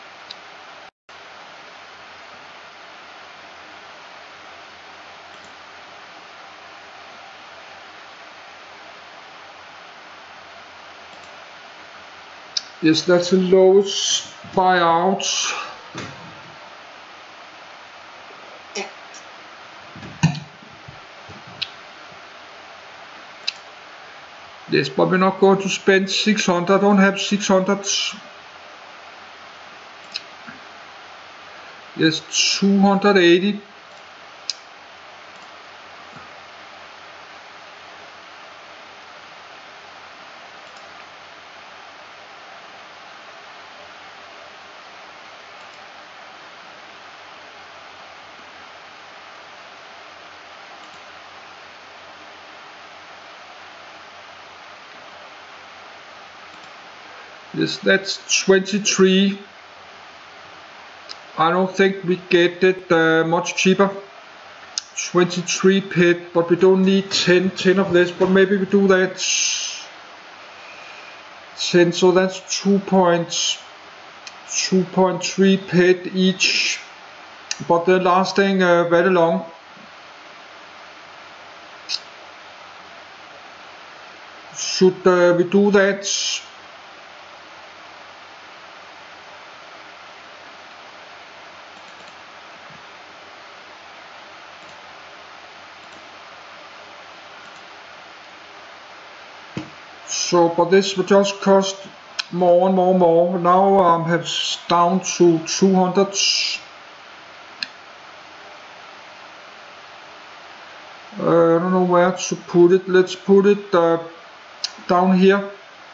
Yes, that's the lowest buyout. Yes, but we're not going to spend 600. I don't have 600. Yes, 280. Yes, that's 23. I don't think we get it much cheaper. 23 pit, but we don't need 10 of this, but maybe we do that 10, so that's 2.3 pit each, but they're lasting very long. Should we do that? So, but this will just cost more and more. Now I have down to 200. I don't know where to put it. Let's put it down here.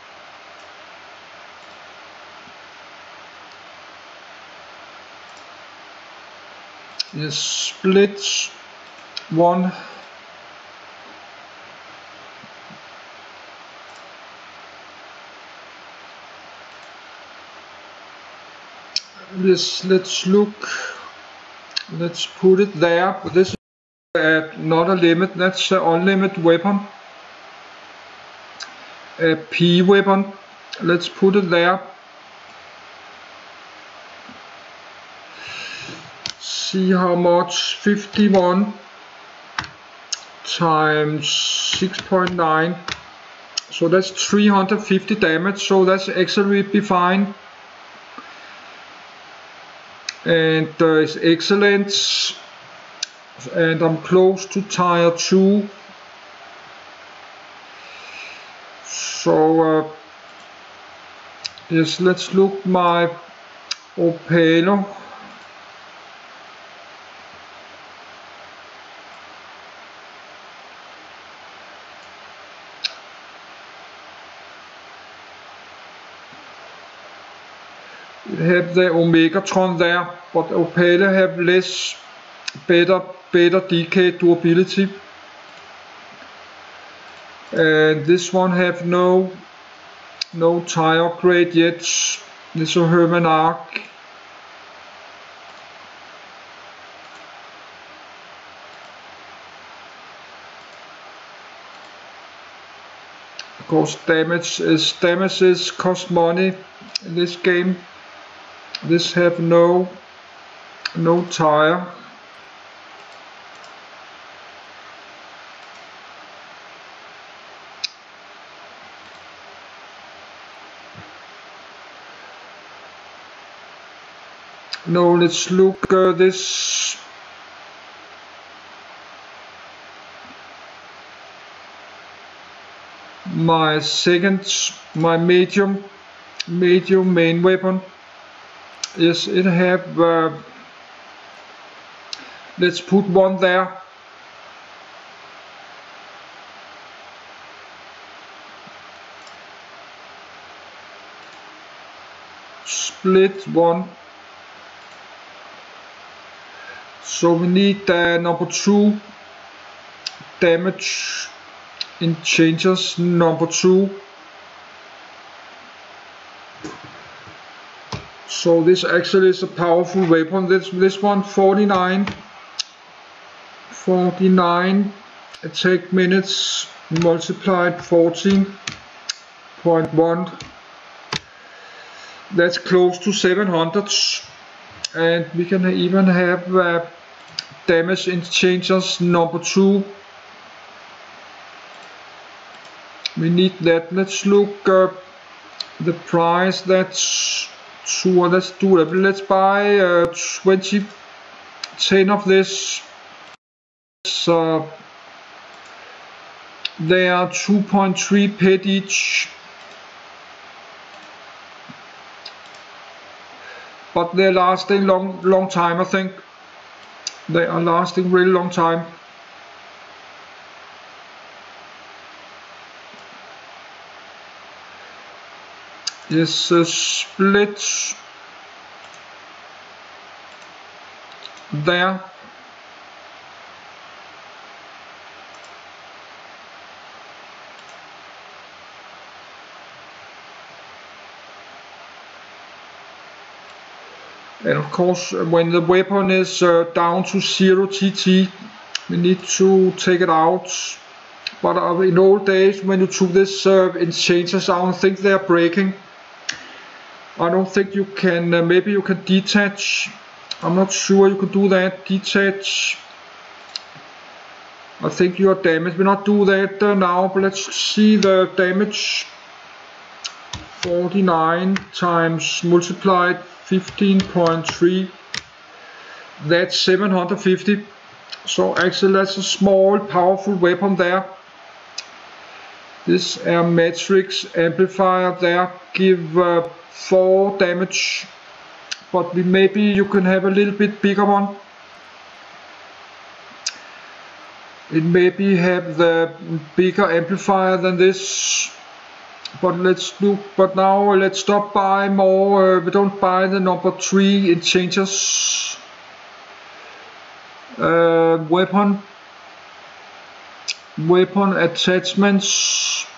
Yes, split one. Yes, let's look. Let's put it there. This is not a limit. That's an unlimited weapon. A P weapon. Let's put it there. See how much. 51 times 6.9. So that's 350 damage. So that's absolutely fine. And it's excellent, and I'm close to tier 2, so yes, let's look my Opalo. It have the Omegatron there, but Opala have less better DK durability, and this one have no tire upgrade yet. This is a Herman Arc. Of course, damages cost money in this game. This have no tire. No, let's look this. My medium main weapon. Yes, it have. Let's put one there. Split one. So we need number 2 damage in changes, number 2. So this actually is a powerful weapon. This one 49 attack minutes multiplied 14.1. That's close to 700, and we can even have damage in changes number 2. We need that. Let's look the price. That's 2. Let's do it. Let's buy 10 of this. So they are 2.3 pet each, but they're lasting long time. I think they are lasting really long time. Yes, split there. And of course, when the weapon is down to 0 TT, We need to take it out. But in old days, when you took this enchanters, I don't think they are breaking. I don't think you can, maybe you can detach. I'm not sure you can do that, detach. I think you are damaged. We'll not do that now, but let's see the damage. 49 times multiplied 15.3. That's 750. So actually that's a small powerful weapon there. This matrix amplifier there give 4 damage, but maybe you can have a little bit bigger one. It maybe have the bigger amplifier than this, but let's look. But now let's stop buy more. We don't buy the number 3 enchanters. Weapon attachments.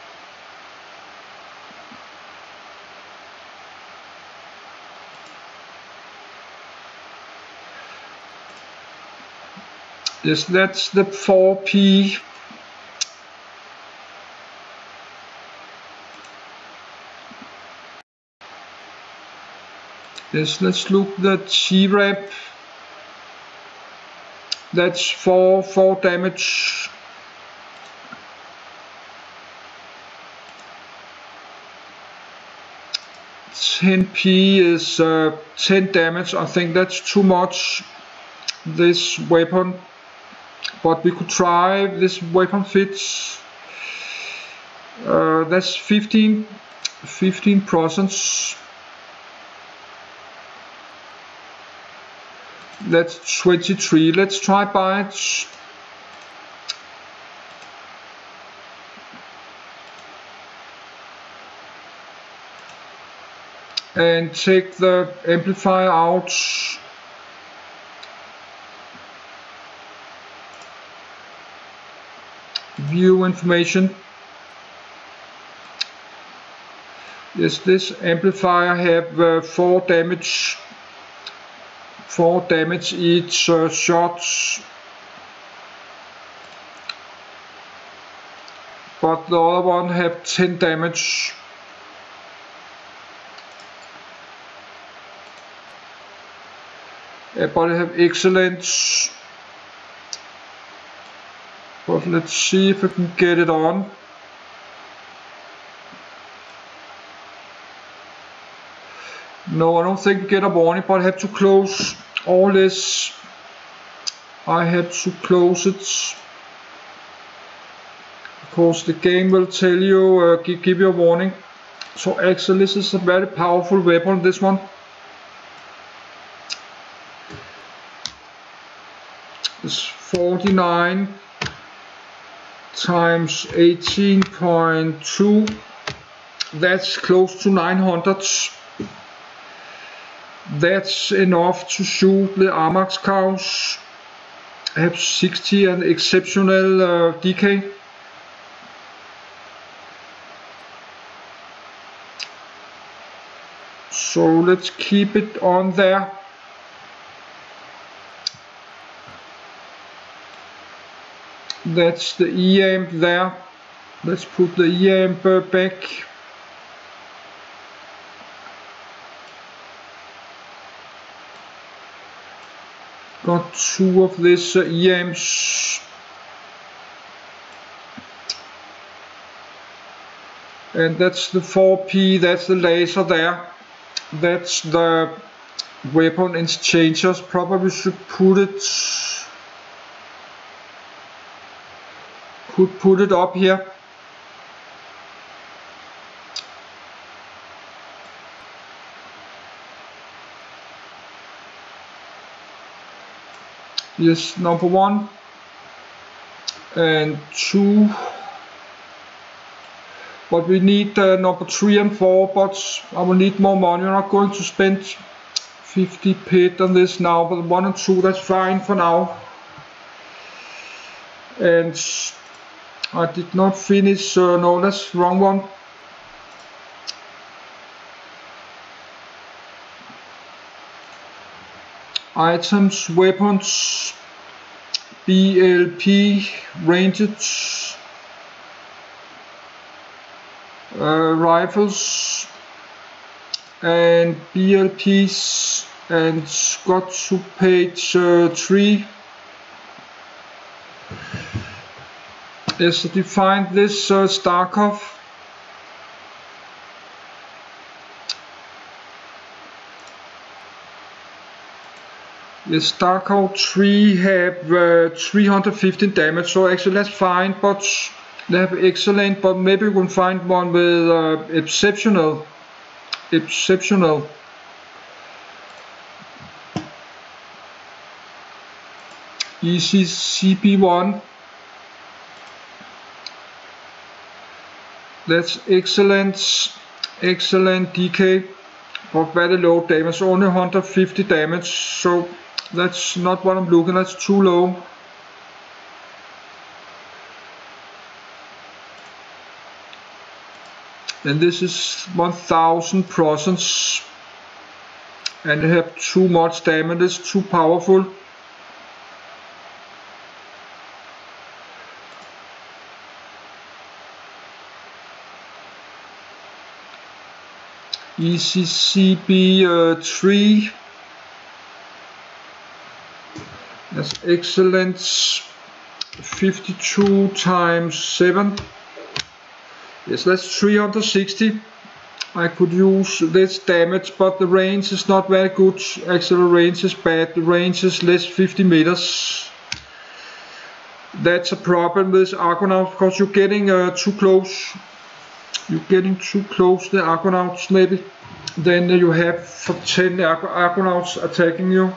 Yes, that's the 4p. Yes, let's look the T-Rap. That's 4 damage. $10p is 10 damage. I think that's too much, this weapon, but we could try. This weapon fits. That's 15%. That's 23. Let's try buy it. And take the amplifier out. View information. Yes, this amplifier have 4 damage. 4 damage each shot. But the other one have 10 damage. But I have excellent. But let's see if I can get it on. No, I don't think I get a warning, but I have to close all this. I have to close it. Because the game will tell you, give you a warning. So actually this is a very powerful weapon, this one. It's 49 times 18.2. That's close to 900. That's enough to shoot the Armax cows. I have 60 and exceptional DK. So let's keep it on there. That's the E-amp there. Let's put the E-amp back. Got 2 of these E-amps. And that's the 4p, that's the laser there. That's the weapon enchanters. Probably should put it. Could put it up here. Yes, number 1 and 2. But we need number 3 and 4, but I will need more money. I'm not going to spend 50 pit on this now, but 1 and 2, that's fine for now. And I did not finish, no, that's the wrong one. Items, weapons, BLP ranged rifles and BLPs, and got to page 3. Yes, defined this Starkov. The Starkov 3 have 315 damage, so actually that's fine, but they have excellent, but maybe we can find one with exceptional. Easy CP1. That's excellent DK, but very low damage, only 150 damage, so that's not what I'm looking at, it's too low. And this is 1000%, and they have too much damage, it's too powerful. ECCB 3, that's excellent, 52 times 7, yes, that's 360. I could use this damage, but the range is not very good. Actually the range is bad, the range is less 50 meters. That's a problem with Argonaut, because you're getting too close. You're getting too close to the Argonauts maybe. Then you have 10 Argonauts attacking you.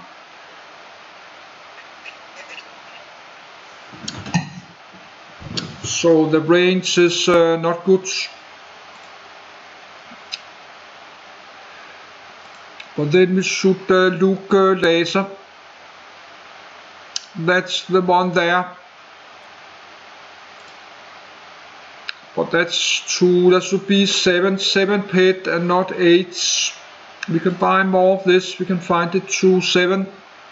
So the range is not good. But then we should look laser. That's the one there. But that's 2, that should be 7 pet and not 8. We can buy more of this, we can find it to 7.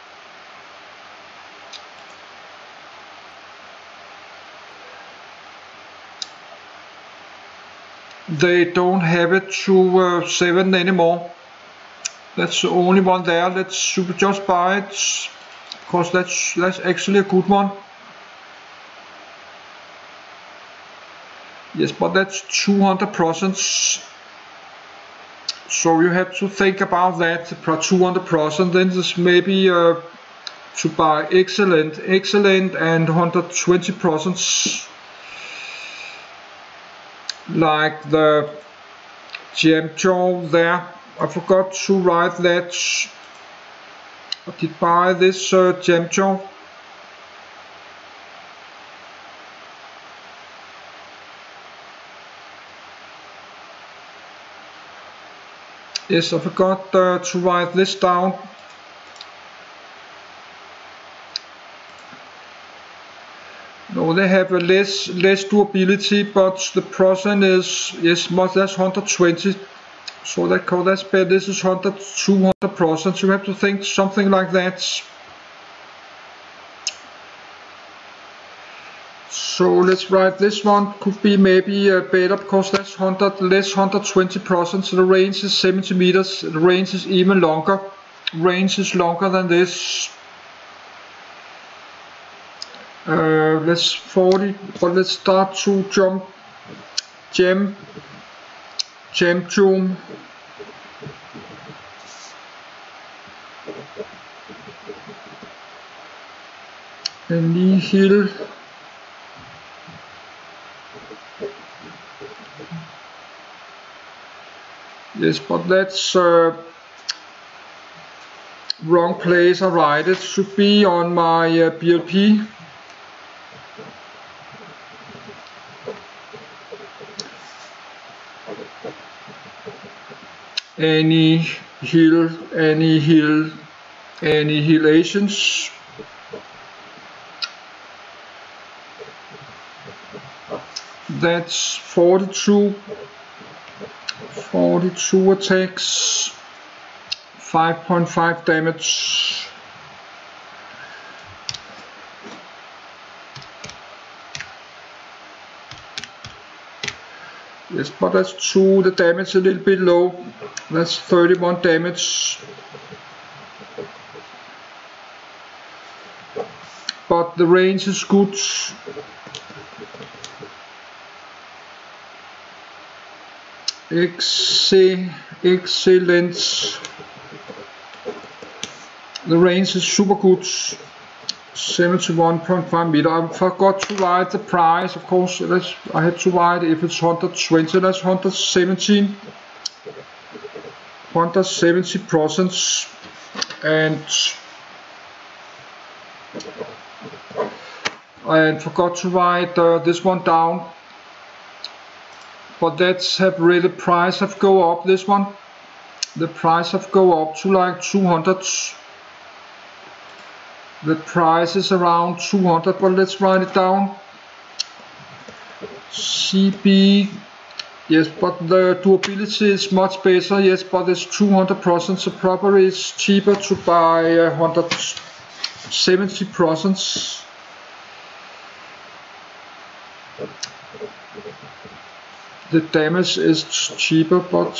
They don't have it to 7 anymore. That's the only one there. Let's just buy it, because that's actually a good one. Yes, but that's 200%. So you have to think about that for 200%. Then this maybe to buy excellent and 120%. Like the Jamjaw there. I forgot to write that. I did buy this Jamjaw. Yes, I forgot to write this down. No, they have a less durability, but the procent is, yes, much less, 120. So that's bad. This is 200%. So you have to think something like that. So let's write this one. Could be maybe better, because that's less 120%. So the range is 70 meters. The range is even longer. Range is longer than this. Let's 40, but let's start to jam zoom. Nihil. Yes, but that's wrong place. I write it. Should be on my BLP. Annihilations. That's 42 attacks, 5.5 damage. Yes, but that's 2, the damage a little bit low. That's 31 damage. But the range is good. Excellent. The range is super good. 71.5 meter. I forgot to write the price, of course. I had to write if it's 120. That's 117. 170%. And forgot to write this one down. But that's have really price have go up. This one, the price have go up to like 200. The price is around 200, but let's write it down. CB, yes, but the durability is much better. Yes, but it's 200%. So probably it's cheaper to buy 170%. The damage is cheaper, but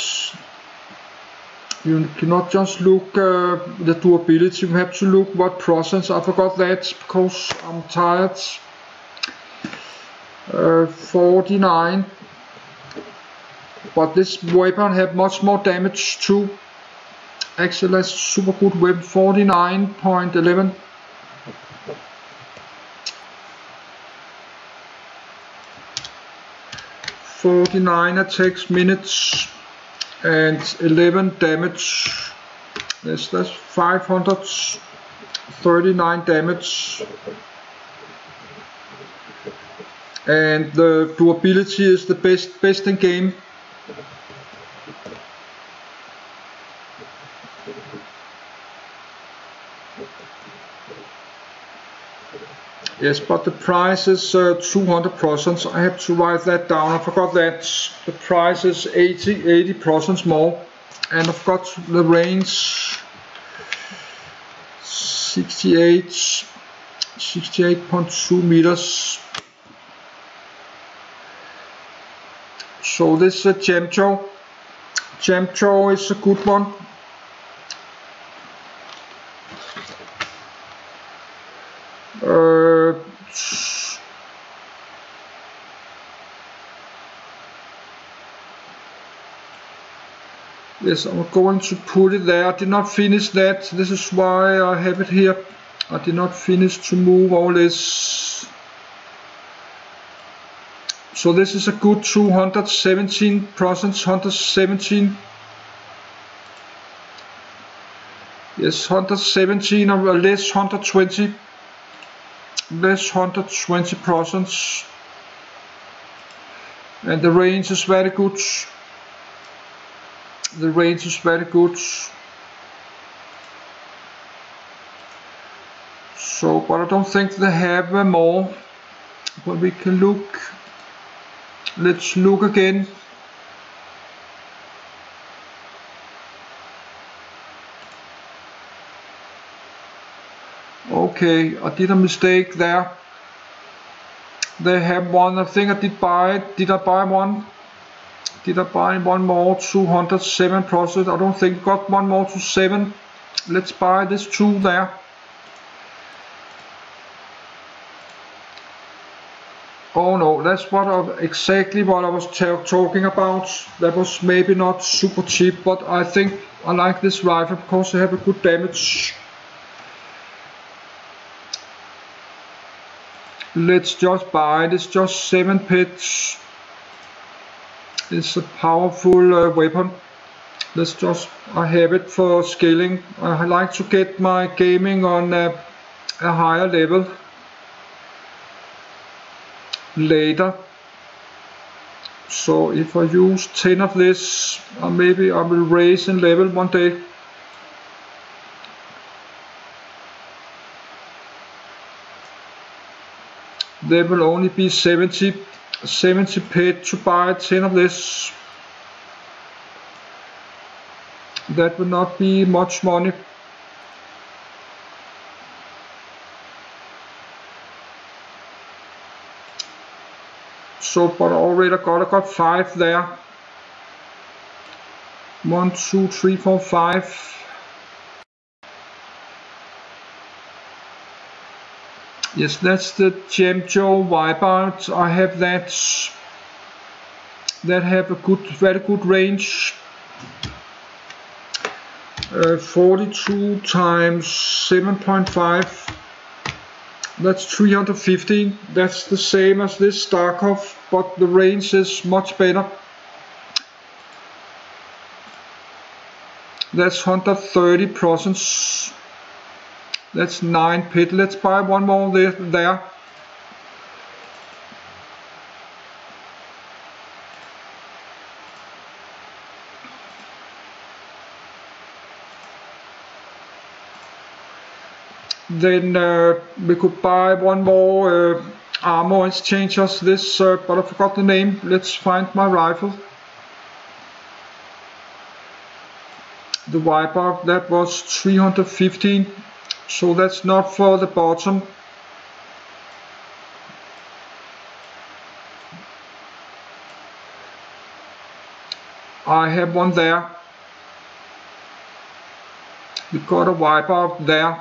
you cannot just look the durability. You have to look what procents. I forgot that because I'm tired. 49. But this weapon have much more damage too. Actually, that's super good weapon. 49.11. 49 attacks minutes and 11 damage. Yes, that's 539 damage. And the durability is the best in game. Yes, but the price is 200%. I have to write that down. I forgot that the price is 80% more. And I've got the range 68.2 meters. So this is a Jamcho. Jamcho is a good one. Yes, I'm going to put it there. I did not finish that. This is why I have it here. I did not finish to move all this. So this is a good 217%, 117. Yes, 117 or less 120. Less 120%. And the range is very good. The range is very good. So, but I don't think they have more. But we can look. Let's look again. Okay, I did a mistake there. They have one. I think I did buy it. Did I buy one? Did I buy one more? 207%. I don't think I got one more to 7. Let's buy this 2 there. Oh no, that's exactly what I was talking about. That was maybe not super cheap, but I think I like this rifle because they have a good damage. Let's just buy it. It's just 7 pits. It's a powerful weapon. Let's just, I have it for scaling. I like to get my gaming on a higher level later. So if I use 10 of this, maybe I will raise in level one day. There will only be 70 paid to buy 10 of this. That will not be much money. So, but already I got 5 there. 1, 2, 3, 4, 5. Yes, that's the Gem Joe Wipeout. I have that have a very good range. 42 times 7.5. That's 315. That's the same as this Starkov, but the range is much better. That's 130%. That's 9 pit. Let's buy one more there. Then we could buy one more armor exchangers. This, but I forgot the name. Let's find my rifle. The Wipeout, that was 315. So that's not for the bottom. I have one there. We got a Wipeout there.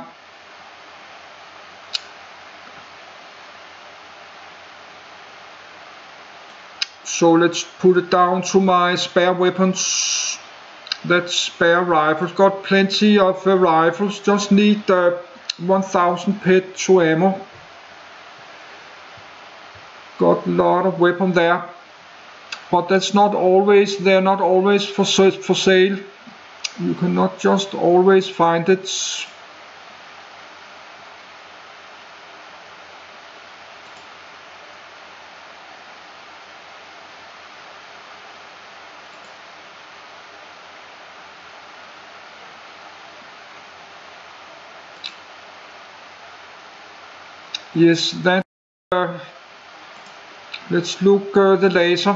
So let's put it down to my spare weapons. That's spare rifles. Got plenty of rifles. Just need 1000 pit to ammo. Got a lot of weapon there. But that's not always. They're not always for sale. You cannot just always find it. Yes, that. Let's look the laser.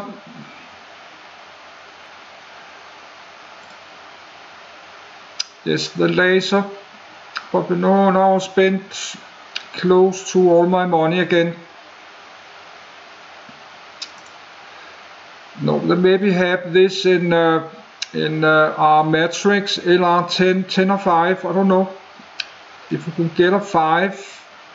Yes, the laser. But we now spent close to all my money again. No, they maybe have this in our Matrix LR10, 10 or 5. I don't know if we can get a 5.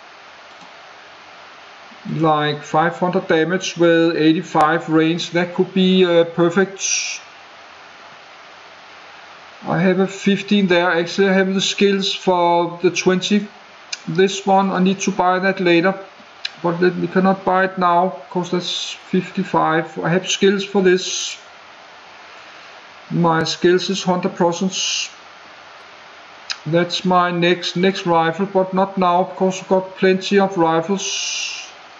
Like 500 damage with 85 range, that could be perfect. I have a 15 there. Actually I have the skills for the 20. This one I need to buy that later, but we cannot buy it now because that's 55. I have skills for this. My skills is 100%. That's my next rifle, but not now because I've got plenty of rifles.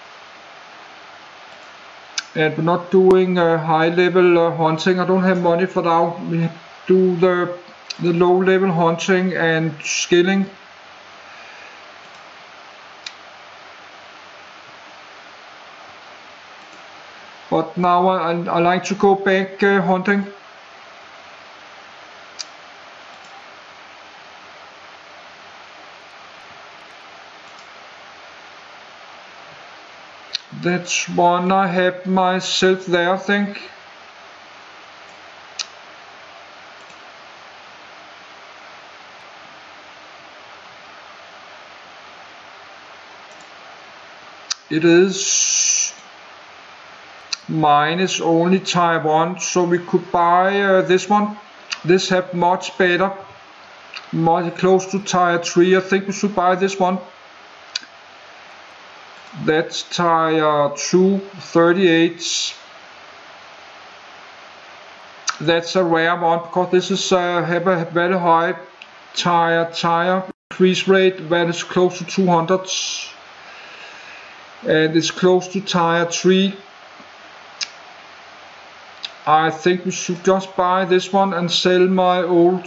And we're not doing high level hunting. I don't have money for now. We do the low level hunting and skilling. But now I like to go back hunting. That's one I have myself there, I think. It is. Mine is only tier 1, so we could buy this one. This have much better, much close to tier 3. I think we should buy this one. That's tier 2, 38. That's a rare one because this is have a very high tire increase rate, that is close to 200, and it's close to tier 3. I think we should just buy this one and sell my old.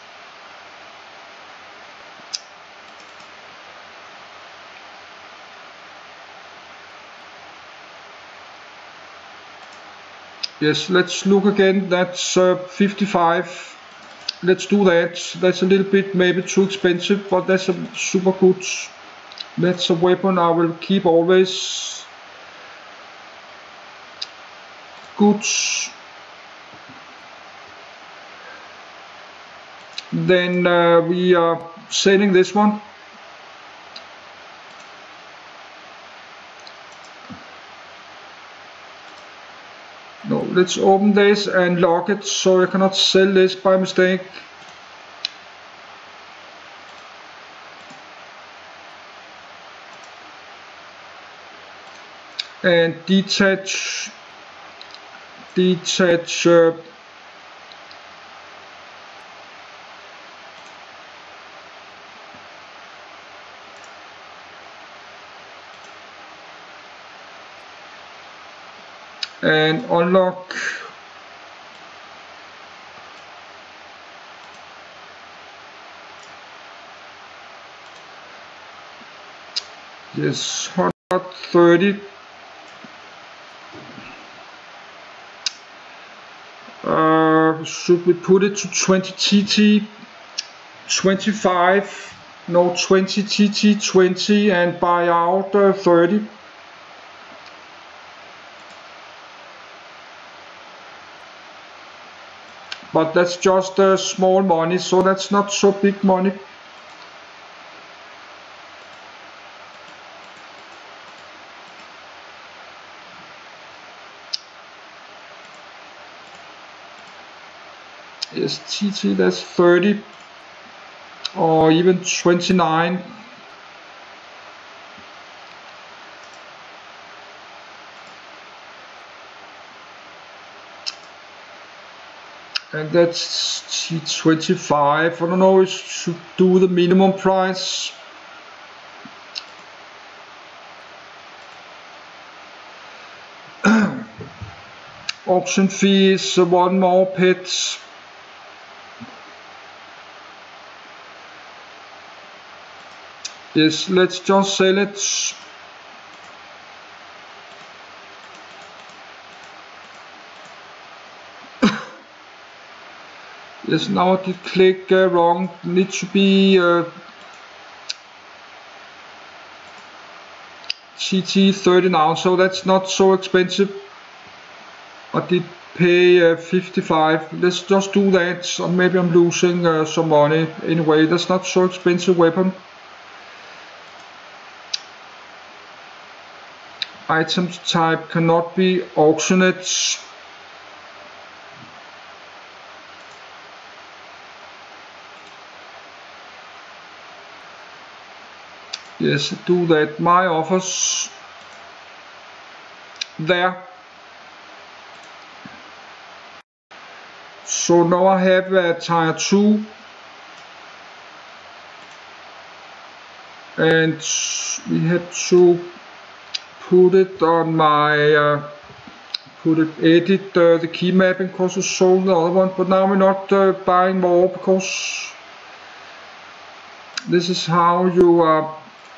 Yes, let's look again. That's 55. Let's do that. That's a little bit maybe too expensive, but that's a super good. That's a weapon I will keep always. Good. Then we are selling this one. No, let's open this and lock it so I cannot sell this by mistake. And detach and unlock. Yes, 130. Should we put it to 20 TT, 25, no 20 TT, 20 and buy out 30? But that's just small money, so that's not so big money. Yes, TT, that's 30 or even 29. And that's T25. I don't know if you should do the minimum price. Auction fee is one more pet. Yes, let's just sell it. Yes, now I did click wrong. Needs to be CT 30 now, so that's not so expensive. I did pay 55. Let's just do that. Or maybe I'm losing some money. Anyway, that's not so expensive weapon. Item type cannot be auctioned. Yes, do that. My offers. There. So now I have a tier 2. And we had to put it on my edit the key mapping because I sold the other one, but now we're not buying more because this is how you are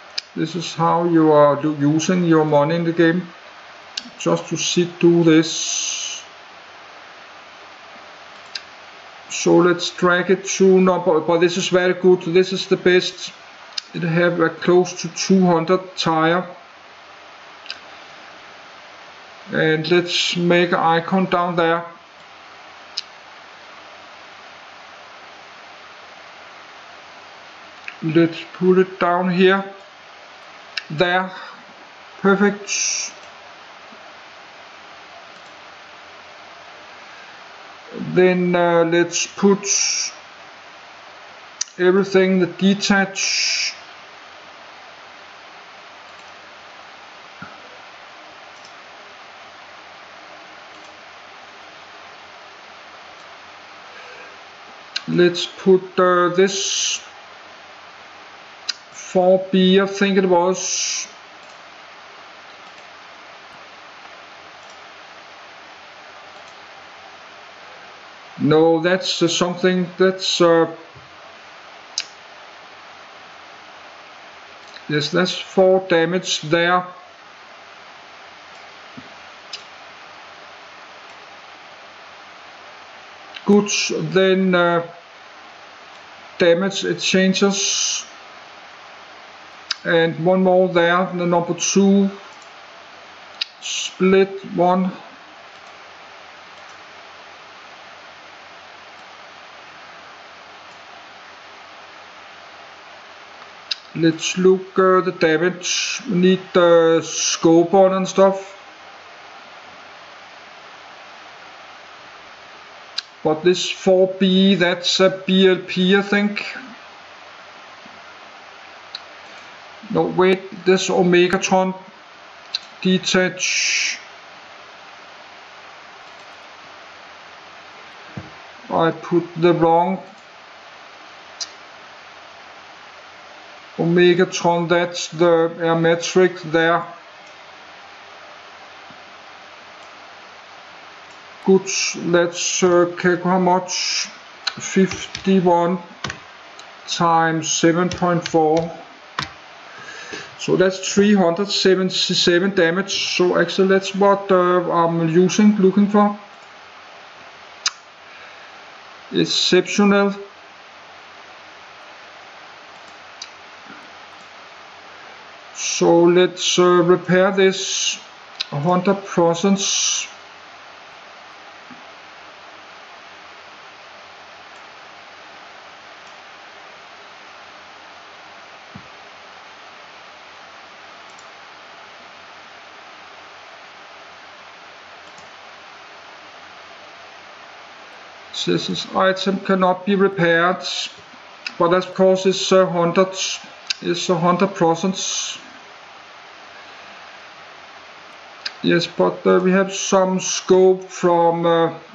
using your money in the game. Just to do this. So let's drag it to number, but this is very good. This is the best. It have a close to 200 tire. And let's make an icon down there. Let's put it down here. There. Perfect. Then let's put everything the detach. Let's put this 4B, I think it was. No, that's something that's yes, that's 4 damage there. Good, then damage exchangers and one more there, the number 2 split 1. Let's look the damage. We need the scope on and stuff. But this 4B, that's a BLP, I think. No, wait, this Omegatron detach. I put the wrong Omegatron, that's the Airmetric there. Good, let's check how much. 51 times 7.4. So that's 377 damage. So actually that's what I'm looking for. Exceptional. So let's repair this 100%. This item cannot be repaired, but that's because it's 100%. Yes, but we have some scope from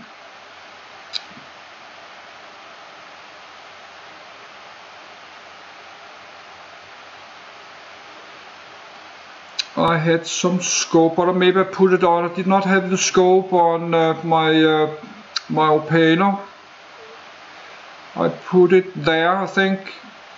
I had some scope, but maybe I put it on. I did not have the scope on my Opano. I put it there, I think.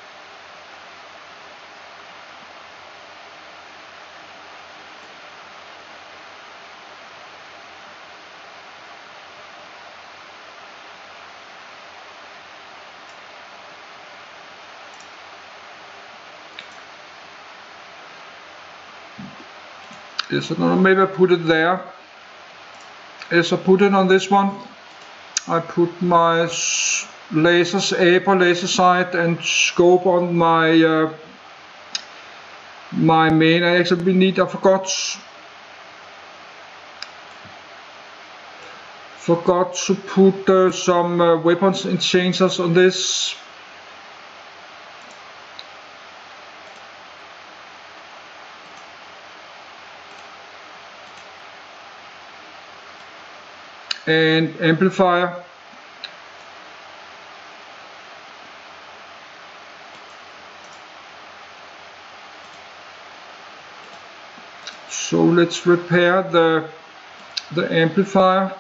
Yes, maybe I put it there. Yes, I put it on this one. I put my lasers, Aper laser sight and scope on my my main. I actually I forgot to put some weapons enchanters on this. And amplifier. So let's repair the amplifier.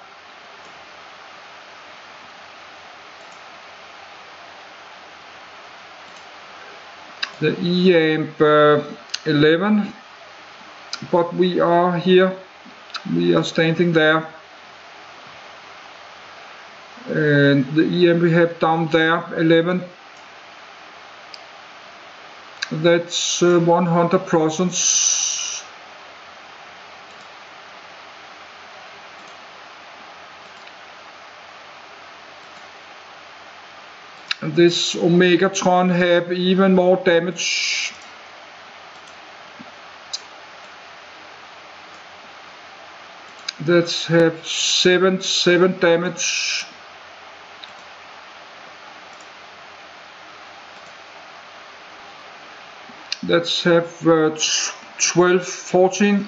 The E-amp 11, but we are here, we are standing there. And the EM we have down there, 11, that's 100%. And this Omegatron have even more damage. Let's have 7 damage. Let's have 12, 14.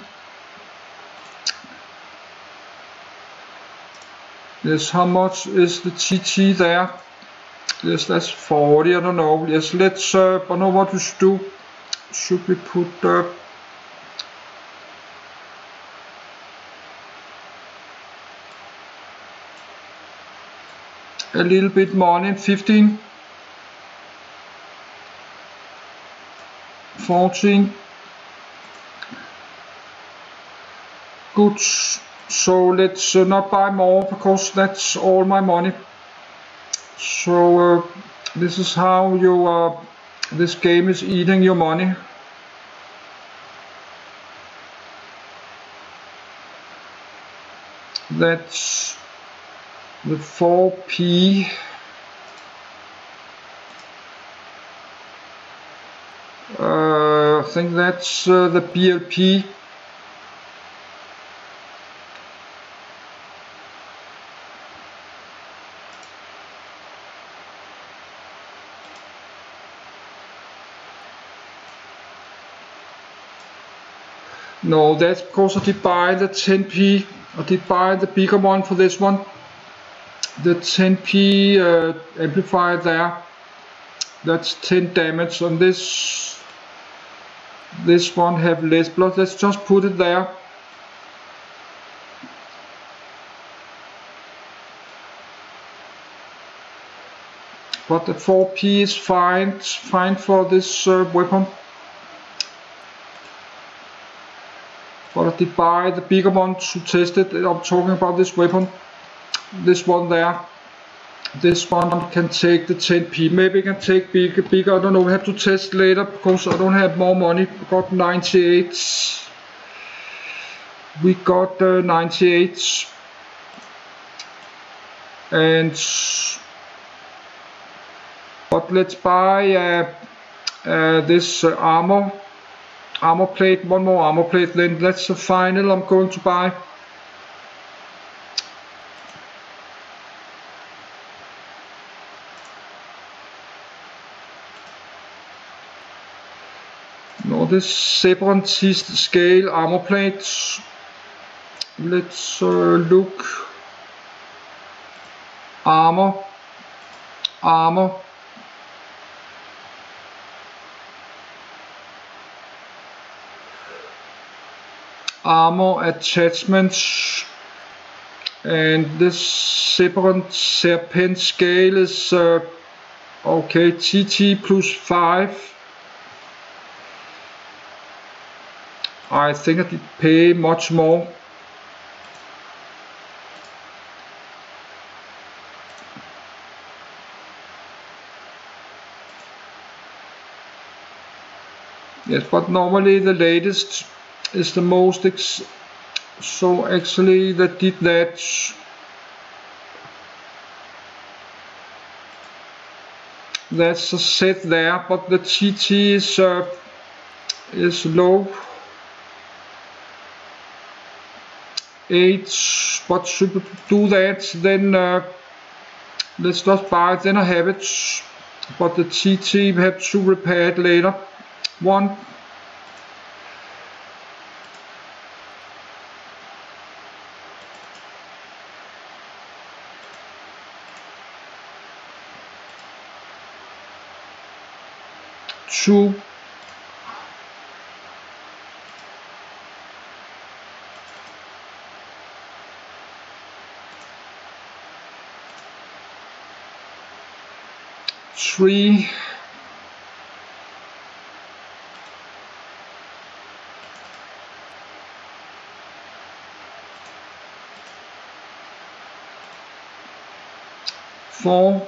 Yes, how much is the TT there? Yes, that's 40, I don't know. Yes, let's, I don't know what we should do. Should we put a little bit money, 15, 14. Good. So let's not buy more because that's all my money. So this is how you this game is eating your money. That's the 4P. I think that's the BLP. No, that's because I did buy the 10p. I did buy the bigger one for this one. The 10p amplifier there. That's 10 damage. On this one have less blood. Let's just put it there. But the 4p is fine for this weapon. But I did buy the bigger one to test it. I'm talking about this weapon. This one there. This one can take the 10p. Maybe I can take bigger. I don't know. We have to test later because I don't have more money. We got 98. We got 98. But let's buy this armor plate, one more armor plate, then that's the final I'm going to buy. No, this separatist scale armor plate. Let's look. Armor. Armor attachments, and this separate serpent scale is okay, TT plus 5. I think I did pay much more. Yes, but normally the latest is the most so actually that did that. That's a set there, but the TT is low. 8, but should we do that, then let's just buy it, then I have it. But the TT we have to repair it later. 1. Two. 3. 4.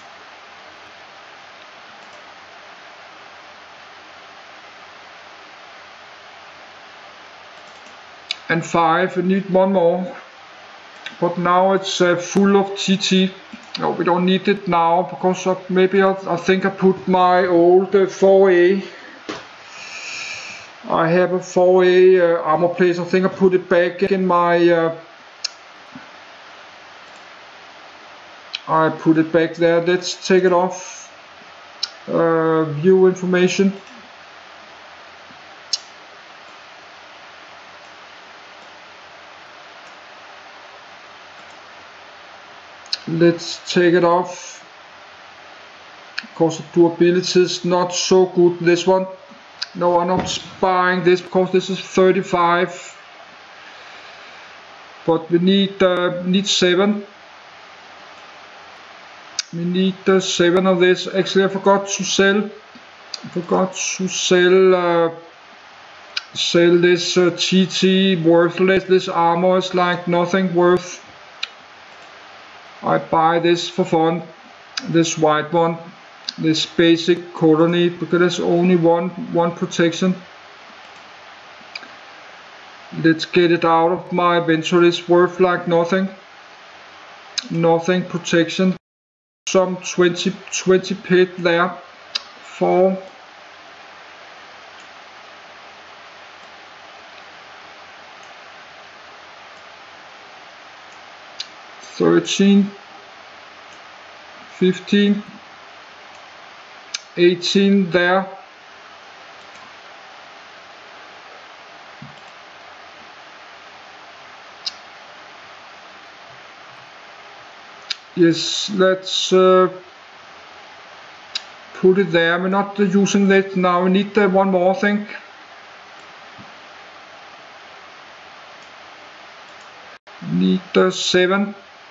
And 5. We need one more, but now it's full of TT. No, we don't need it now because maybe I think I put my old 4A. I have a 4A armor plate. I think I put it back in my. I put it back there. Let's take it off. View information. Let's take it off. Because the durability is not so good. This one. No, I'm not buying this because this is 35. But we need 7. We need 7 of this. Actually, I forgot to sell. Sell this TT worthless. This armor is like nothing worth. I buy this for fun. This white one. This basic colony, because there's only one protection. Let's get it out of my inventory. It's worth like nothing. Nothing protection. Some 20 pit there. 4. 13, 15, 18 there. Yes, let's put it there. We're not using that now. We need one more, I think. Need 7.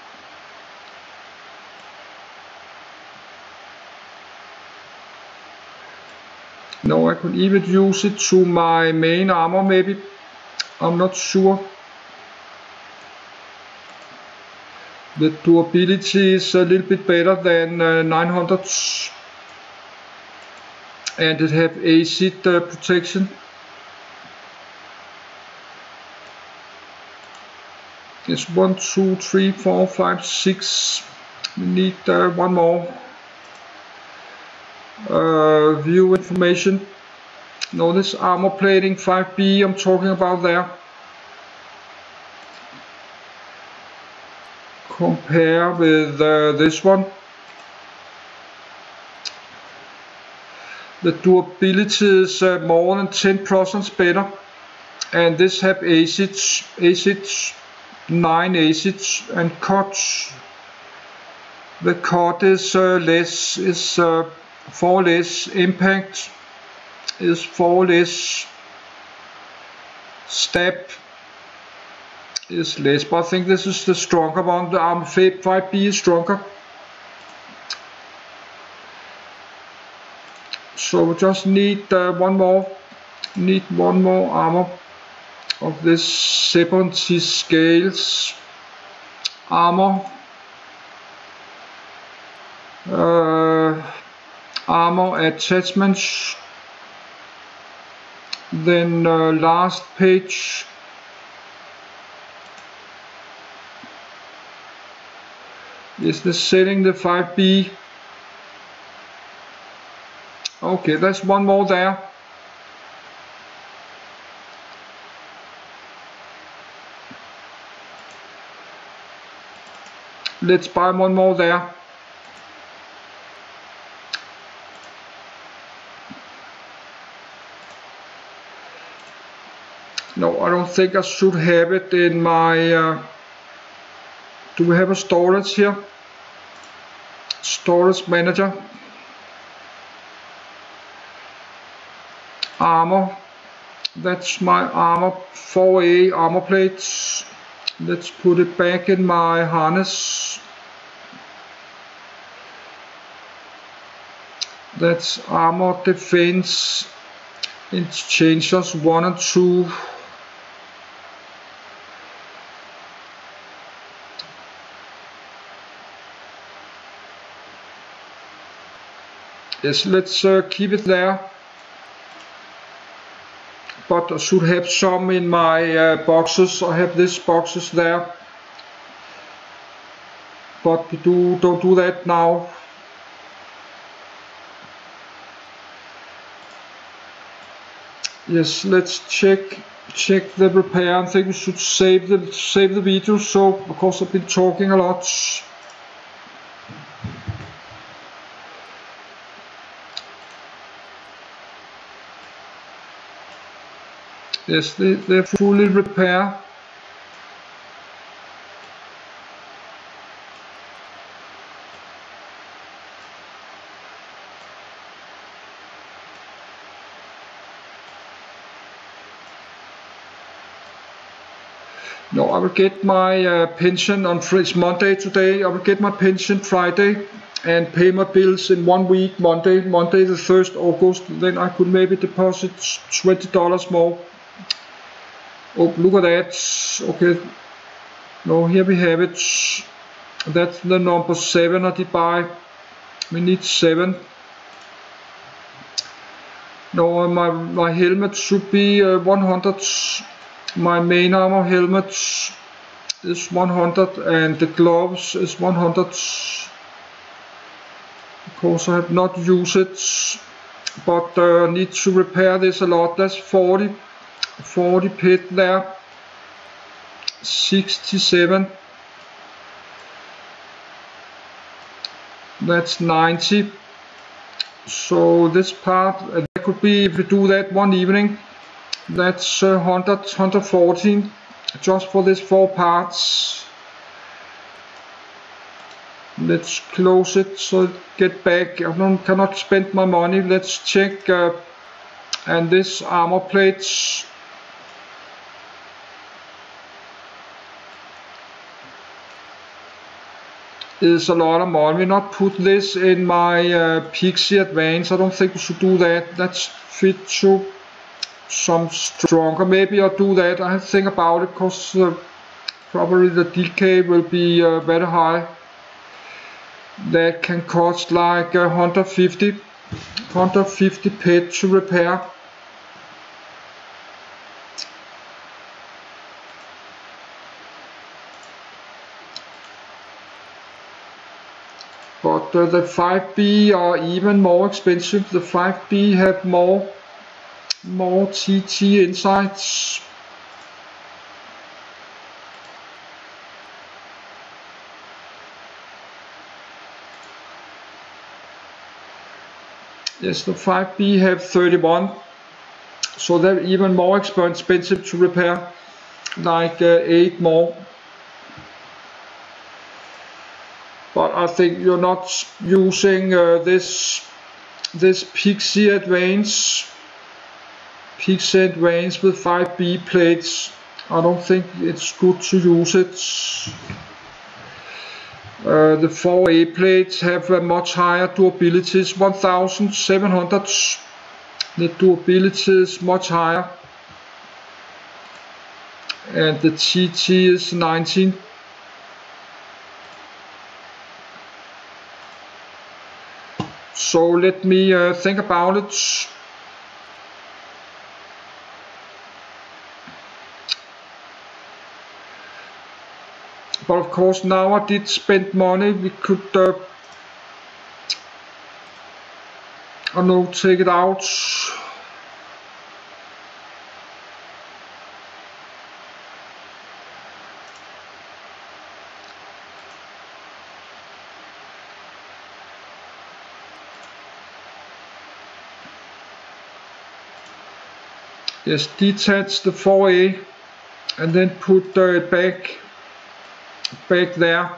No, I could even use it to my main armor maybe. I'm not sure. The durability is a little bit better than 900, and it have acid protection. It's 1, 2, 3, 4, 5, 6. We need one more. View information. No, this armor plating 5B I'm talking about there. Compare with this one. The durability is more than 10% better, and this have acids, 9 acids, and cuts. The cut is less, is 4 less impact, is 4 less stab, is less, but I think this is the stronger one. The armor 5B is stronger. So we just need one more armor of this 70 scales armor. Armor attachments. Then last page. Is the setting the 5B. Okay, there's one more there. Let's buy one more there. No, I don't think I should have it in my... do we have a storage here? Storage manager. Armor. That's my armor, 4A armor plates. Let's put it back in my harness. That's armor defense. It's changers 1 and 2. Yes, let's keep it there. But I should have some in my boxes. I have these boxes there. But we don't do that now. Yes, let's check the repair. I think we should save the video, so because I've been talking a lot. Yes, they're fully repaired. No, I will get my pension on it's Monday today. I will get my pension Friday and pay my bills in 1 week, Monday the 1st August. Then I could maybe deposit $20 more. Oh, look at that. Okay. No, here we have it. That's the number 7 I did buy. We need 7. No, my helmet should be 100. My main armor helmet is 100 and the gloves is 100. Because I have not used it, but I need to repair this a lot. That's 40 pit there. 67. That's 90. So this part, that could be, if we do that one evening, that's 100, 114 just for these 4 parts. Let's close it so get back. I cannot spend my money. Let's check. And this armor plates. Is a lot of money. We not put this in my Pixie Advance. I don't think we should do that. That's fit to some stronger. Maybe I'll do that. I have to think about it because probably the decay will be very high. That can cost like 150 pet to repair. But the 5B are even more expensive. The 5B have more TT insights. Yes, the 5B have 31, so they're even more expensive to repair, like 8 more. But I think you're not using this Pixie Advance with 5B plates. I don't think it's good to use it. The 4A plates have a much higher durabilities, 1700. The durability is much higher, and the TT is 19. So let me think about it. But of course, now I did spend money. We could, I don't know, take it out. Yes, detach the 4A and then put it back there.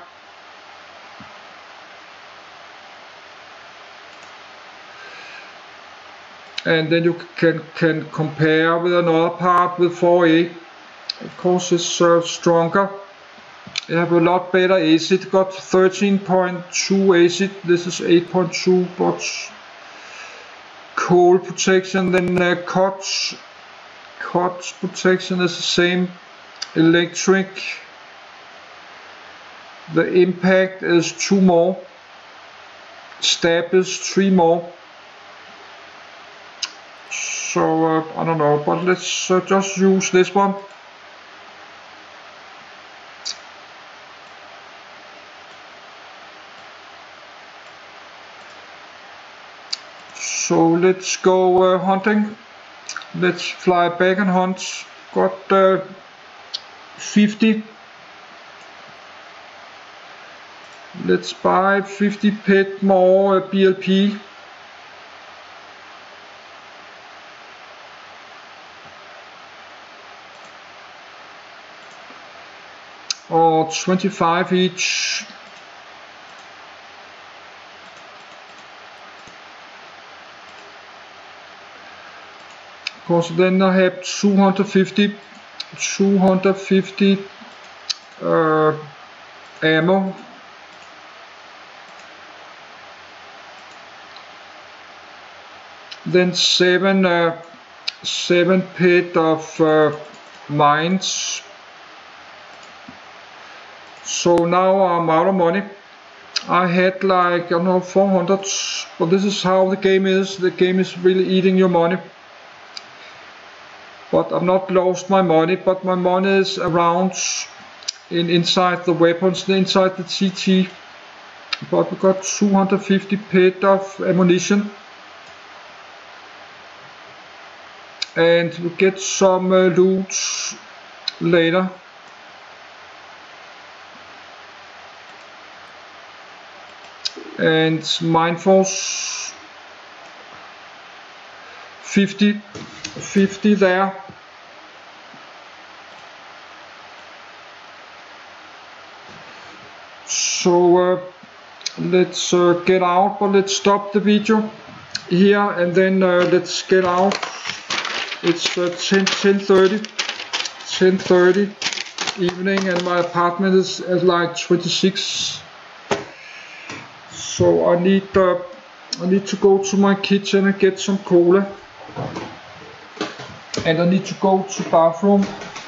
And then you can compare with another part with 4A. Of course, it's stronger. You have a lot better acid. Got 13.2 acid. This is 8.2, but cold protection. Then cuts protection is the same. Electric. The impact is 2 more. Stab is 3 more. So I don't know, but let's just use this one. So let's go hunting. Let's fly back and hunt. Got 50. Let's buy 50 pet more BLP. Or 25 each. Of course, then I have 250 ammo. Then 7 pet of mines. So now I'm out of money. I had like, I don't know, 400, but this is how the game is. The game is really eating your money. But I've not lost my money, but my money is around inside the weapons, inside the TT. But we got 250 pet of ammunition. And we get some loot later. and Mind Force 50 there. So let's get out, but let's stop the video here and then let's get out. It's 10:30 evening and my apartment is at like 26. So I need to go to my kitchen and get some cola, and I need to go to bathroom.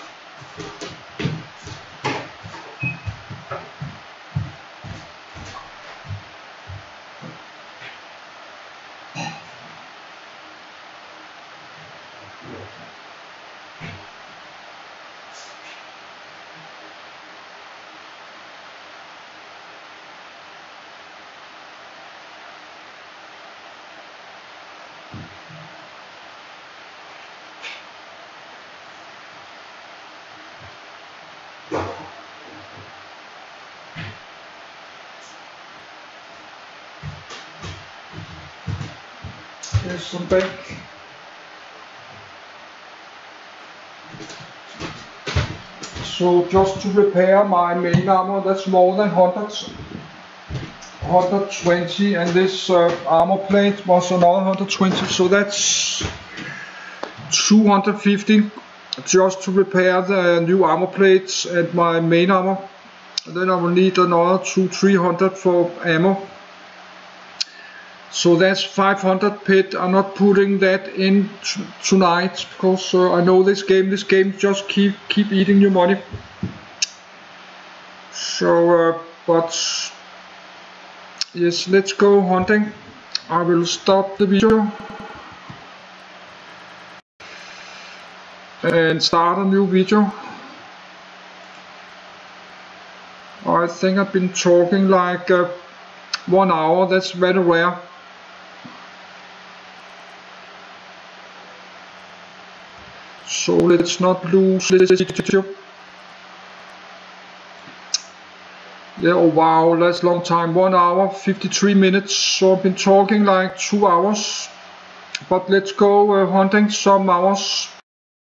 There's some back. So just to repair my main armor, that's more than 120, and this armor plate was another 120, so that's 250 just to repair the new armor plates and my main armor. Then I will need another 200-300 for ammo. So that's 500 pit. I'm not putting that in tonight because I know this game just keep eating your money. So but yes, let's go hunting. I will stop the video and start a new video. I think I've been talking like 1 hour. That's very rare. So let's not lose this video. Yeah, oh wow, that's a long time. 1 hour, 53 minutes. So I've been talking like 2 hours. But let's go hunting some hours.